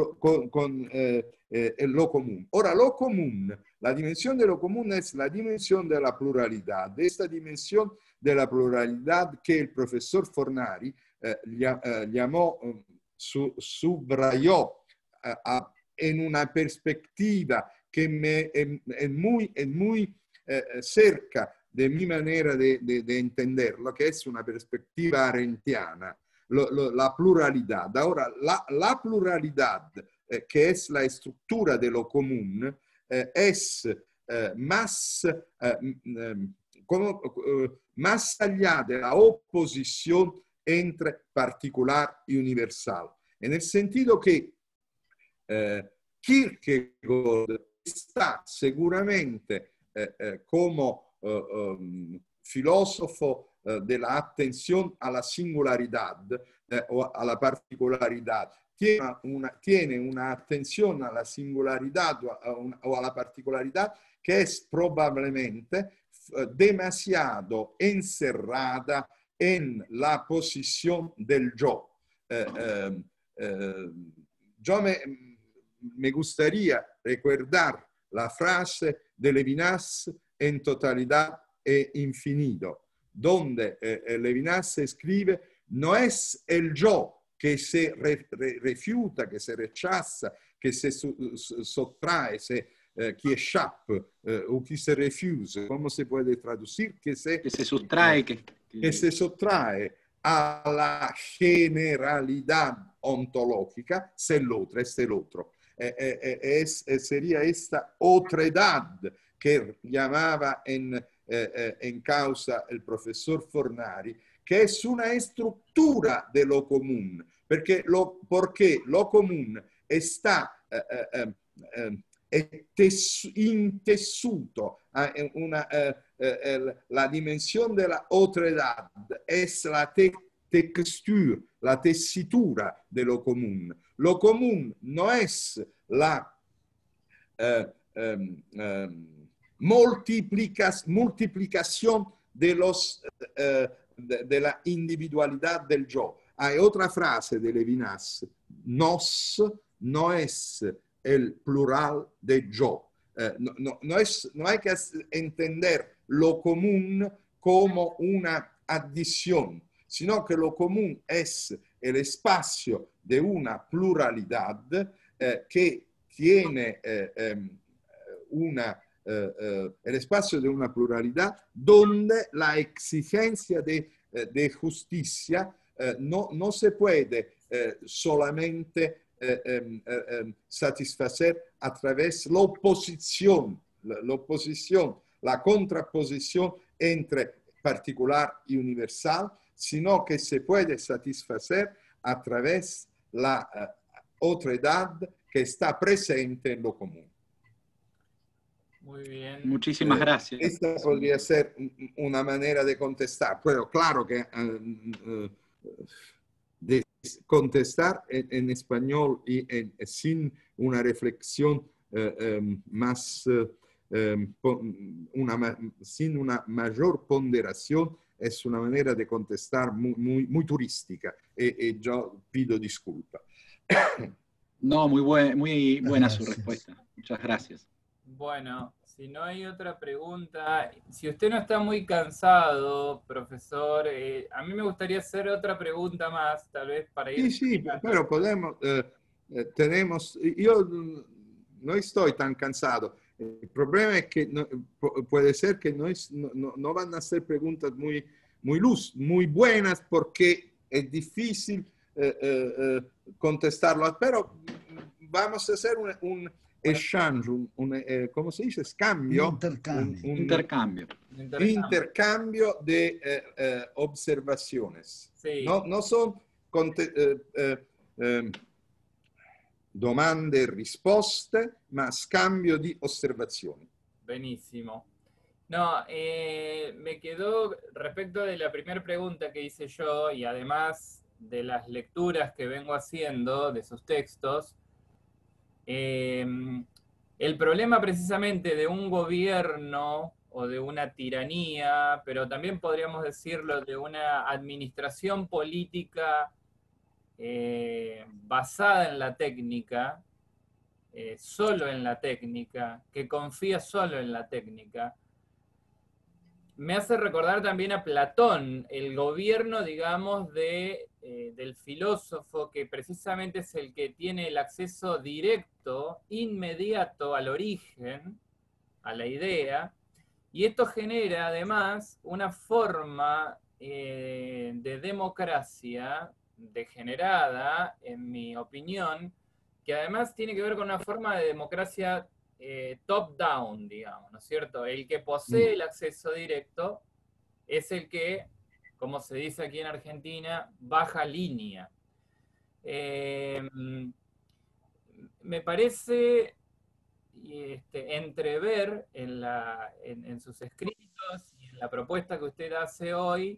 lo común. Ahora, lo común, la dimensión de lo común es la dimensión de la pluralidad, de esta dimensión de la pluralidad que el profesor Fornari subrayó en una perspectiva que es muy cerca de mi manera de entenderlo, que es una perspectiva arendtiana, la pluralidad. Ahora, la pluralidad, que es la estructura de lo común, es más allá de la oposición entre particular y universal. En el sentido que Kierkegaard está seguramente como filósofo de la atención a la singularidad o a la particularidad. Tiene una atención a la singularidad o a la particularidad que es probablemente demasiado encerrada en la posición del yo. Yo me gustaría recordar la frase de Levinas en Totalidad e Infinito, donde Levinas escribe: no es el yo que se refuta, que se rechaza, que se sottrae, qui échappe o qui se refuse, ¿cómo se puede traducir? Que se sustrae, que se sottrae a la generalidad ontológica, es el otro. Sería esta otredad que llamaba en causa el profesor Fornari, que es una estructura de lo común, porque lo común está intessuto, la dimensión de la otredad es la textura, la tesitura de lo común. Lo común no es la multiplicación de la individualidad del yo. Hay otra frase de Levinas: nos no es el plural de yo. No hay que entender lo común como una adición, sino que lo común es el espacio de una pluralidad que tiene el espacio de una pluralidad donde la exigencia de justicia no se puede solamente satisfacer a través de la contraposición entre particular y universal, sino que se puede satisfacer a través de la otredad que está presente en lo común. Muy bien. Muchísimas gracias. Esta podría ser una manera de contestar, pero claro que de contestar en español y sin una reflexión sin una mayor ponderación, es una manera de contestar muy turística, y yo pido disculpa. No, muy buena su respuesta. Muchas gracias. Bueno, si no hay otra pregunta, si usted no está muy cansado, profesor, a mí me gustaría hacer otra pregunta más, tal vez para ir... Sí, pero podemos, yo no estoy tan cansado. El problema es que puede ser que no van a ser preguntas muy buenas, porque es difícil contestarlo, pero vamos a hacer un exchange, ¿cómo se dice? Intercambio de observaciones. Sí. No son domande e risposte, ma scambio di osservazioni. Benissimo. No, me quedó respecto de la primera pregunta que hice yo, y además de las lecturas que vengo haciendo de sus textos, el problema precisamente de un gobierno o de una tiranía, pero también podríamos decirlo de una administración política basada en la técnica, solo en la técnica, que confía solo en la técnica, me hace recordar también a Platón, el gobierno, digamos, del filósofo que precisamente es el que tiene el acceso directo, inmediato al origen, a la idea, y esto genera además una forma de democracia degenerada, en mi opinión, que además tiene que ver con una forma de democracia top-down, digamos, ¿no es cierto? El que posee el acceso directo es el que, como se dice aquí en Argentina, baja línea. Me parece entrever en sus escritos y en la propuesta que usted hace hoy,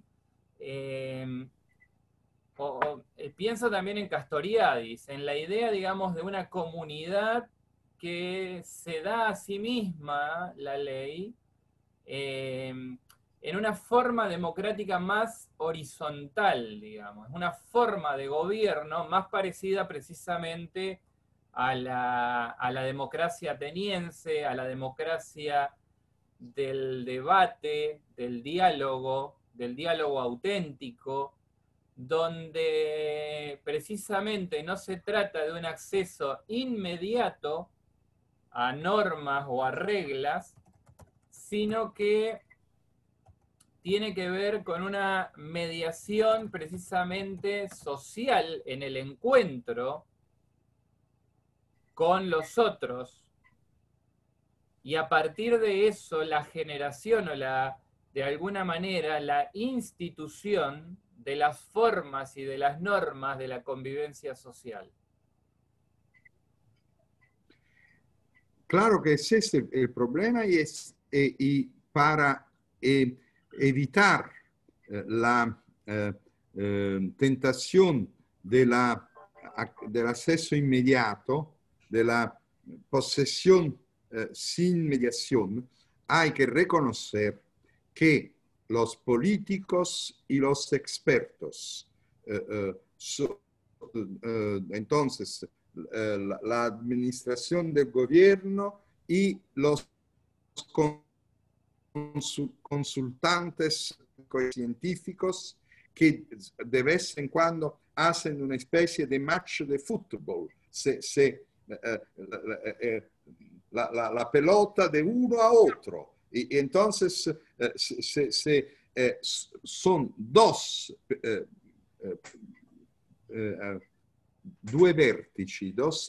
pienso también en Castoriadis, en la idea, digamos, de una comunidad que se da a sí misma la ley en una forma democrática más horizontal, digamos, una forma de gobierno más parecida precisamente a la democracia ateniense, a la democracia del debate, del diálogo auténtico, donde precisamente no se trata de un acceso inmediato a normas o a reglas, sino que tiene que ver con una mediación precisamente social en el encuentro con los otros, y a partir de eso la generación o de alguna manera la institución de las formas y de las normas de la convivencia social. Claro que ese es el problema y para evitar la tentación del acceso inmediato, de la posesión sin mediación, hay que reconocer que los políticos y los expertos, entonces la administración del gobierno y los consultantes científicos que de vez en cuando hacen una especie de match de fútbol. La pelota de uno a otro. Y entonces son dos due vertici, dos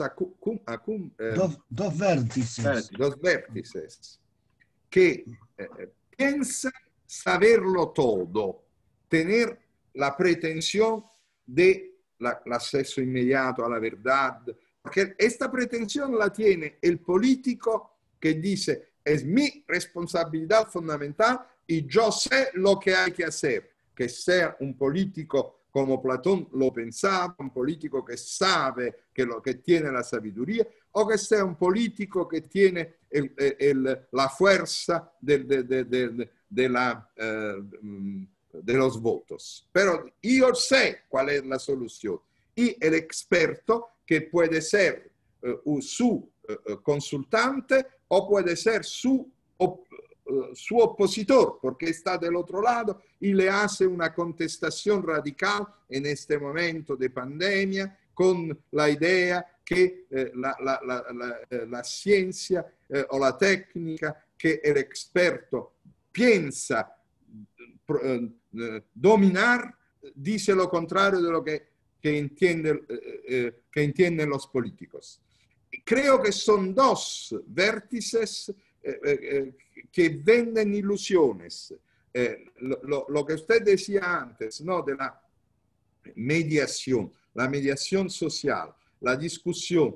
vértices que piensan saberlo todo, tener la pretensión de l'acceso inmediato a la verdad, porque esta pretensión la tiene el político que dice es mi responsabilidad fundamental y yo sé lo que hay que hacer, que sea un político como Platón lo pensaba, un político que sabe que tiene la sabiduría, o que sea un político que tiene la fuerza de los votos. Pero yo sé cuál es la solución. Y el experto, que puede ser su consultante o puede ser su opositor, porque está del otro lado y le hace una contestación radical en este momento de pandemia con la idea que la ciencia o la técnica que el experto piensa dominar dice lo contrario de lo que entienden los políticos. Creo que son dos vértices que venden ilusiones. Lo que usted decía antes, ¿no? De la mediación social, la discusión,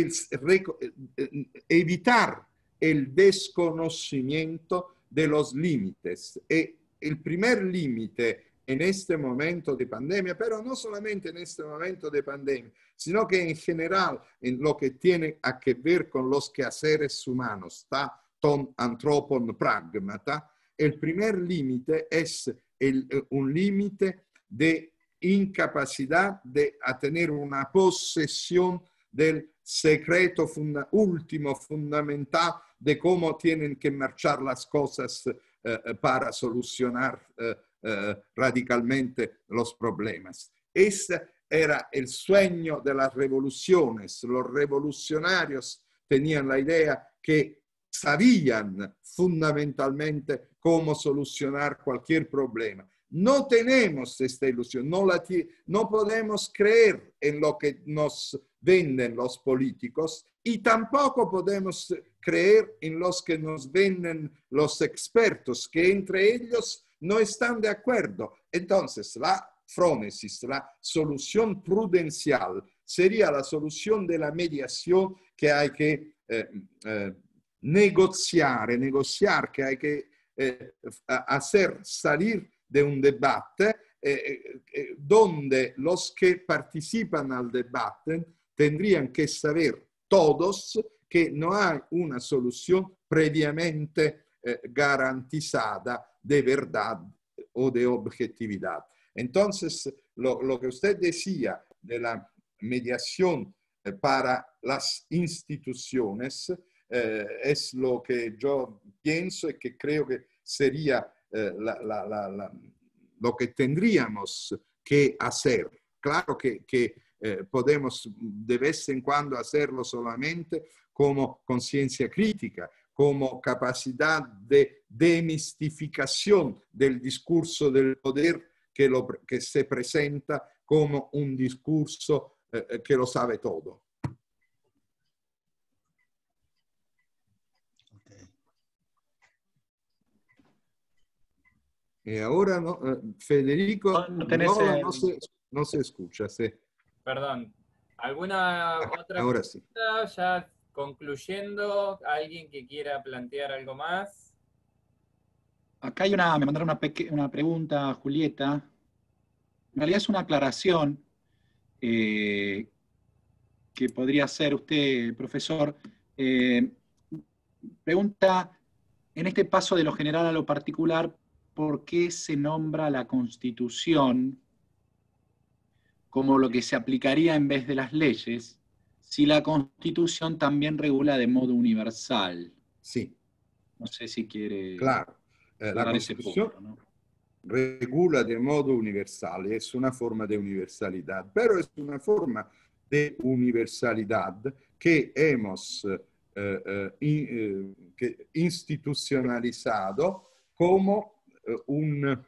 evitar el desconocimiento de los límites. El primer límite en este momento de pandemia, pero no solamente en este momento de pandemia, sino que en general en lo que tiene a que ver con los quehaceres humanos, ton anthropon pragmata, el primer límite es un límite de incapacidad de tener una posesión del secreto último, fundamental, de cómo tienen que marchar las cosas para solucionar radicalmente los problemas. Ese era el sueño de las revoluciones. Los revolucionarios tenían la idea que sabían fundamentalmente cómo solucionar cualquier problema. No tenemos esta ilusión, no podemos creer en lo que nos venden los políticos y tampoco podemos creer en los que nos venden los expertos, que entre ellos no están de acuerdo. Entonces, la frónesis, la solución prudencial, sería la solución de la mediación que hay que negociar, que hay que hacer salir de un debate donde los que participan al debate tendrían que saber todos que no hay una solución previamente garantizada de verdad o de objetividad. Entonces, lo que usted decía de la mediación para las instituciones es lo que yo pienso y que creo que sería lo que tendríamos que hacer. Claro que podemos de vez en cuando hacerlo solamente como conciencia crítica, como capacidad de demistificación del discurso del poder que se presenta como un discurso que lo sabe todo. Y ahora no, Federico no se escucha. Sí. Perdón. ¿Alguna otra ahora pregunta? Sí. Ya concluyendo, ¿alguien que quiera plantear algo más? Acá hay me mandaron una pregunta, Julieta. En realidad es una aclaración que podría hacer usted, profesor. Pregunta, en este paso de lo general a lo particular, ¿por qué se nombra la Constitución como lo que se aplicaría en vez de las leyes, si la Constitución también regula de modo universal? Sí. No sé si quiere... Claro, la Constitución punto, ¿no? Regula de modo universal, es una forma de universalidad, pero es una forma de universalidad que hemos institucionalizado como un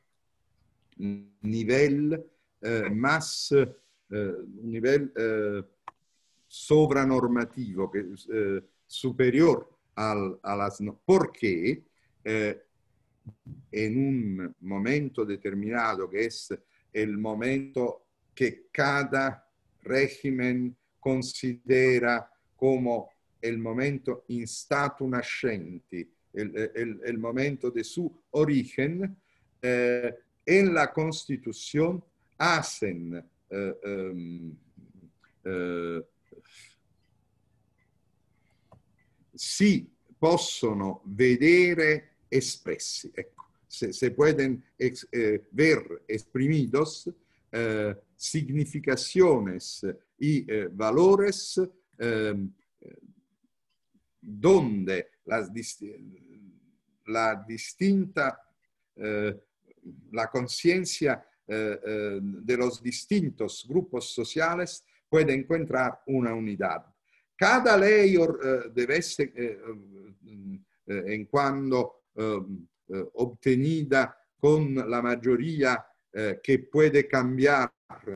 nivel más, un nivel sovranormativo, superior a las... Porque en un momento determinado, que es el momento que cada régimen considera como el momento in statu nascenti, el momento de su origen, en la Constitución hacen si possono vedere espressi, ecco, se pueden ver exprimidos significaciones y valores donde la conciencia de los distintos grupos sociales puede encontrar una unidad. Cada ley debe ser, en cuando obtenida con la mayoría que puede cambiar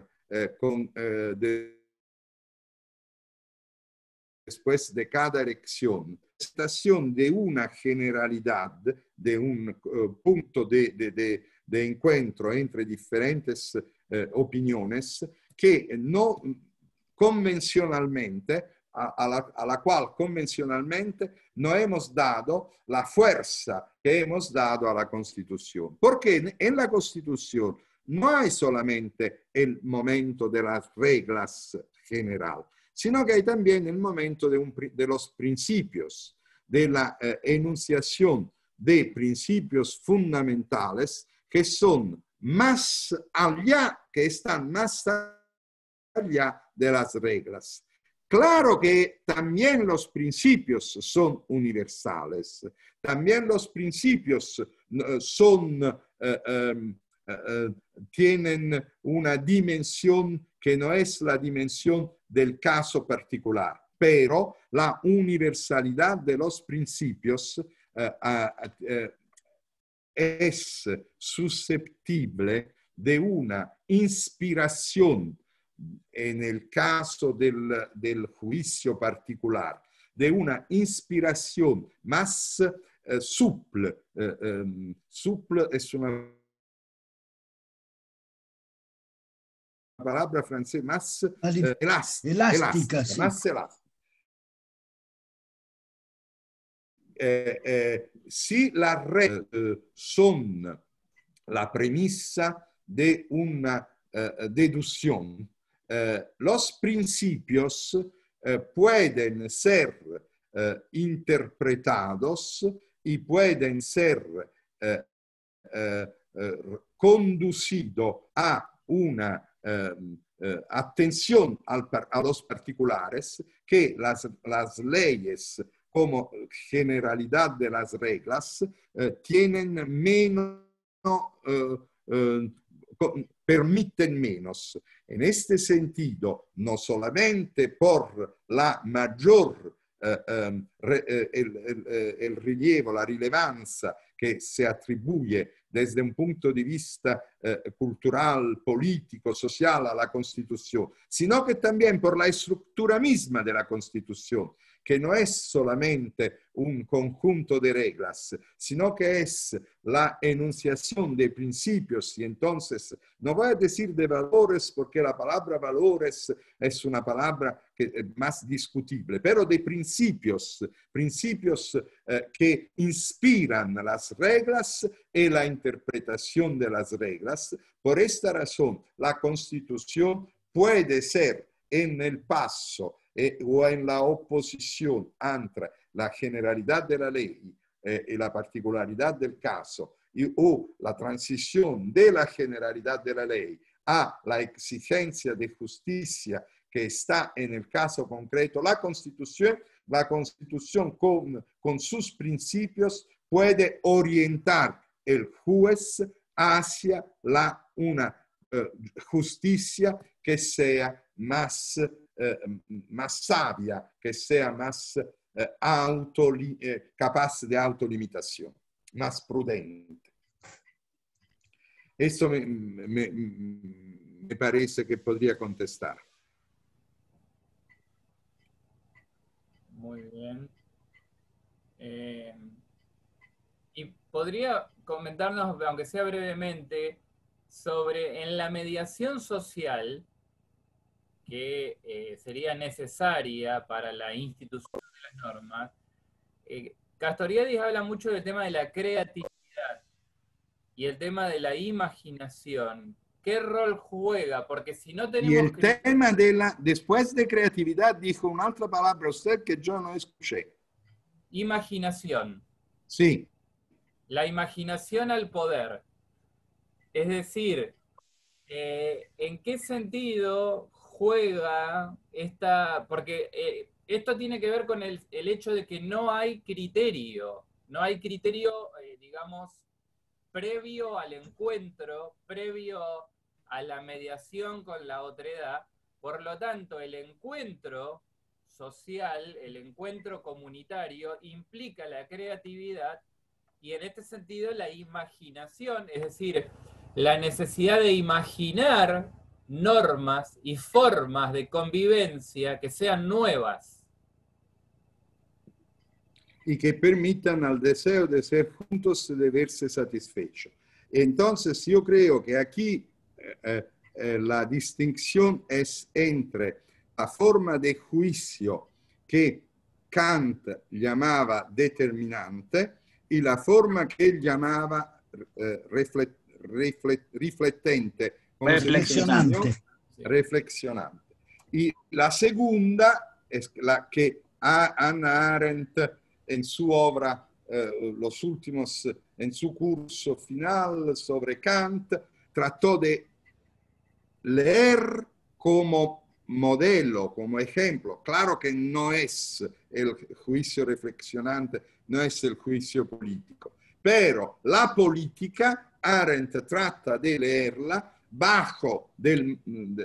después de cada elección, estación de una generalidad, de un punto de encuentro entre diferentes opiniones que no convencionalmente, a la cual convencionalmente no hemos dado la fuerza que hemos dado a la Constitución. Porque en la Constitución no hay solamente el momento de las reglas generales, sino que hay también el momento de los principios, de la enunciación de principios fundamentales que son más allá, que están más allá de las reglas. Claro que también los principios son universales, también los principios tienen una dimensión que no es la dimensión del caso particular, pero la universalidad de los principios es susceptible de una inspiración en el caso del juicio particular, de una inspiración más suple. Suple es una palabra francesa más elástica, sí. más elástica. Si las reglas son la premisa de una deducción, los principios pueden ser interpretados y pueden ser conducidos a una atención a los particulares, que las leyes como generalidad de las reglas tienen menos, permiten menos. En este sentido, no solamente por la mayor el rilievo, la rilevanza que se atribuye desde un punto de vista cultural, político, social a la Constitución, sino que también por la estructura misma de la Constitución, que no es solamente un conjunto de reglas, sino que es la enunciación de principios. Y entonces, no voy a decir de valores, porque la palabra valores es una palabra que es más discutible, pero de principios, que inspiran las reglas y la interpretación de las reglas. Por esta razón, la Constitución puede ser en el paso o en la oposición entre la generalidad de la ley y la particularidad del caso, o la transición de la generalidad de la ley a la exigencia de justicia que está en el caso concreto. La Constitución con sus principios puede orientar el juez hacia una justicia que sea más sabia, que sea más capaz de autolimitación, más prudente. Eso me parece que podría contestar. Muy bien. ¿Y podría comentarnos, aunque sea brevemente, sobre en la mediación social que sería necesaria para la institución de las normas? Castoriadis habla mucho del tema de la creatividad y el tema de la imaginación. ¿Qué rol juega? Porque si no tenemos... Y el tema después de creatividad, dijo una otra palabra usted que yo no escuché. Imaginación. Sí. La imaginación al poder. Es decir, ¿en qué sentido juega esta? Porque esto tiene que ver con el hecho de que no hay criterio. No hay criterio, digamos, previo al encuentro, previo a la mediación con la otredad. Por lo tanto, el encuentro social, el encuentro comunitario, implica la creatividad y en este sentido la imaginación, es decir, la necesidad de imaginar normas y formas de convivencia que sean nuevas. Y que permitan al deseo de ser juntos de verse satisfecho. Entonces, yo creo que aquí la distinción es entre la forma de juicio que Kant llamaba determinante y la forma que él llamaba riflettente, reflexionante. Y la segunda es la que Hannah Arendt en su obra, en su curso final sobre Kant, trató de leer como modelo, como ejemplo. Claro que no es el juicio reflexionante, no es el juicio político, pero la política, Arendt trata de leerla bajo el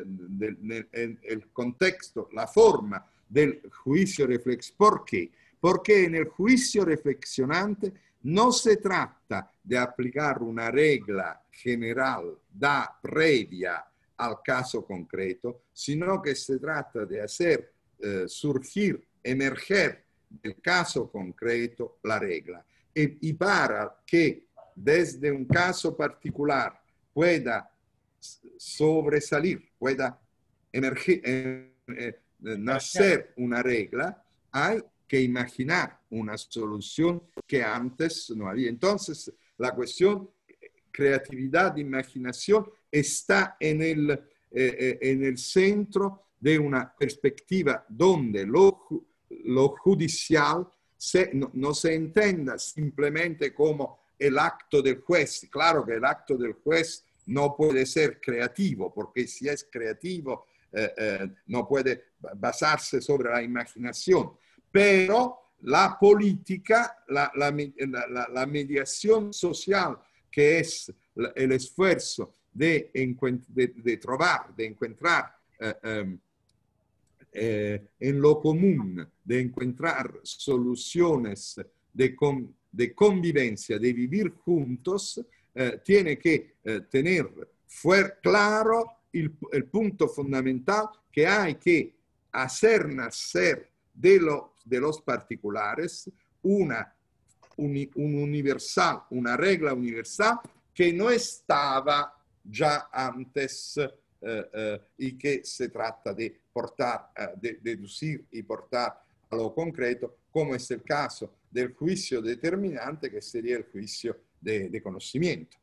contexto, la forma del juicio reflexivo. ¿Por qué? Porque en el juicio reflexionante no se trata de aplicar una regla general previa al caso concreto, sino que se trata de hacer surgir, emerger del caso concreto la regla. Y para que desde un caso particular pueda sobresalir, pueda emerger, nacer una regla, hay que imaginar una solución que antes no había. Entonces, la cuestión creatividad, imaginación, está en el centro de una perspectiva donde lo judicial no se entienda simplemente como el acto del juez. Claro que el acto del juez no puede ser creativo, porque si es creativo no puede basarse sobre la imaginación. Pero la política, la mediación social, que es el esfuerzo de encontrar en lo común, de encontrar soluciones de convivencia, de vivir juntos, tiene que tener claro el punto fundamental que hay que hacer nacer de los particulares un universal, una regla universal que no estaba ya antes y que se trata de portar, de deducir y portar a lo concreto, como es el caso del juicio determinante, que sería el juicio de conocimiento.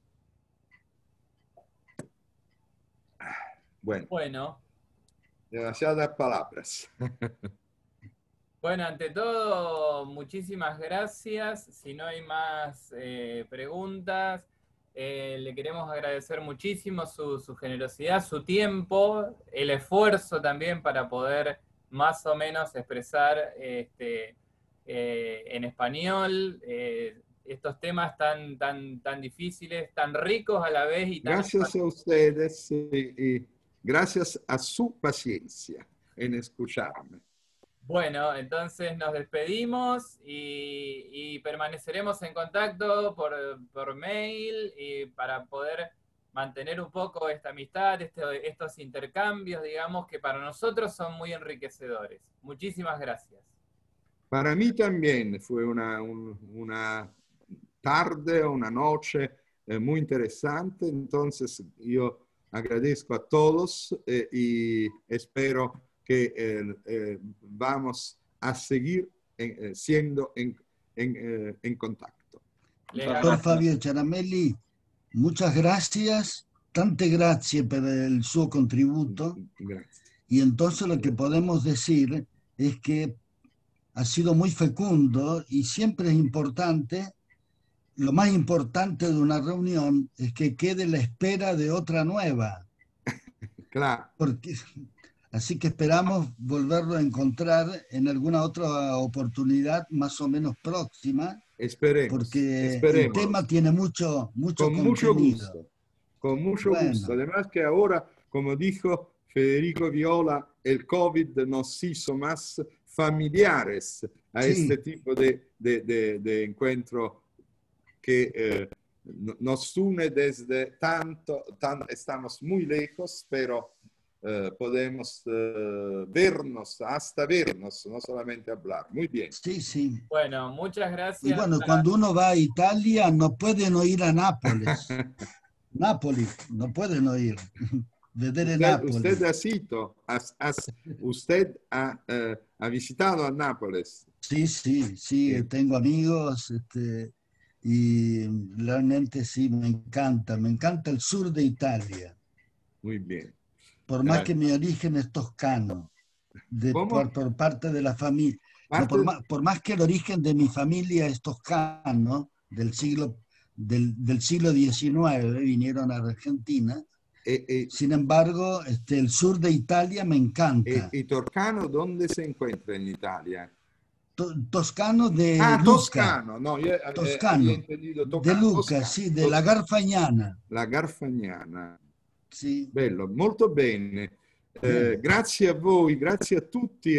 Bueno, demasiadas palabras. Bueno, ante todo, muchísimas gracias. Si no hay más preguntas, le queremos agradecer muchísimo su generosidad, su tiempo, el esfuerzo también para poder más o menos expresar en español estos temas tan difíciles, tan ricos a la vez. Y tan gracias a ustedes y gracias a su paciencia en escucharme. Bueno, entonces nos despedimos y permaneceremos en contacto por mail y para poder mantener un poco esta amistad, estos intercambios, digamos, que para nosotros son muy enriquecedores. Muchísimas gracias. Para mí también fue una tarde, una noche muy interesante, entonces yo agradezco a todos y espero que vamos a seguir siendo en contacto. Dottor Fabio Ciaramelli, muchas gracias, tante grazie per il suo contributo. Gracias. Y entonces lo que podemos decir es que ha sido muy fecundo y siempre es importante, lo más importante de una reunión es que quede la espera de otra nueva. Claro. Así que esperamos volverlo a encontrar en alguna otra oportunidad más o menos próxima. Esperemos. Porque esperemos. El tema tiene mucho con contenido. Mucho gusto. Con mucho gusto. Además que ahora, como dijo Federico Viola, el COVID nos hizo más familiares a este tipo de encuentro que nos une desde estamos muy lejos, pero podemos vernos, hasta vernos, no solamente hablar. Muy bien. Sí, sí. Bueno, muchas gracias. Y bueno, cuando uno va a Italia no puede no ir a Nápoles. Nápoles, no puede no ir. Usted ha visitado a Nápoles. Sí, sí, sí, tengo amigos y realmente sí, me encanta el sur de Italia. Muy bien. Por más que mi origen es toscano, por parte de la familia. No, por más que el origen de mi familia es toscano, del siglo XIX, vinieron a Argentina, Sin embargo, el sur de Italia me encanta. ¿Y Toscano dónde se encuentra en Italia? Toscano de Lucca. Toscano, no, io Toscano, había entendido de Lucca, Toscano. sì, della Garfagnana. La Garfagnana. Sì. Bello, molto bene. Grazie a voi, grazie a tutti.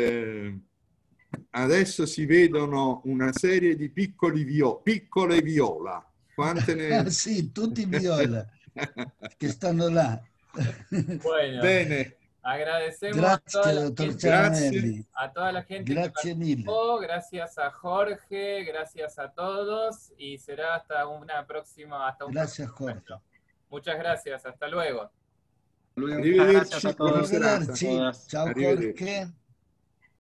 Adesso si vedono una serie di piccole viola. Quante ne... Sì, tutti viola, che stanno là. Bueno. Bene. Agradecemos Grazie, dottor Ciaramelli. a toda la gente Grazie que mille. participó, gracias a Jorge, gracias a todos y será hasta una próxima, Gracias, Jorge. Muchas gracias, hasta luego. Muchas gracias a todos. Arrivederci. Ciao Arrivederci. Jorge.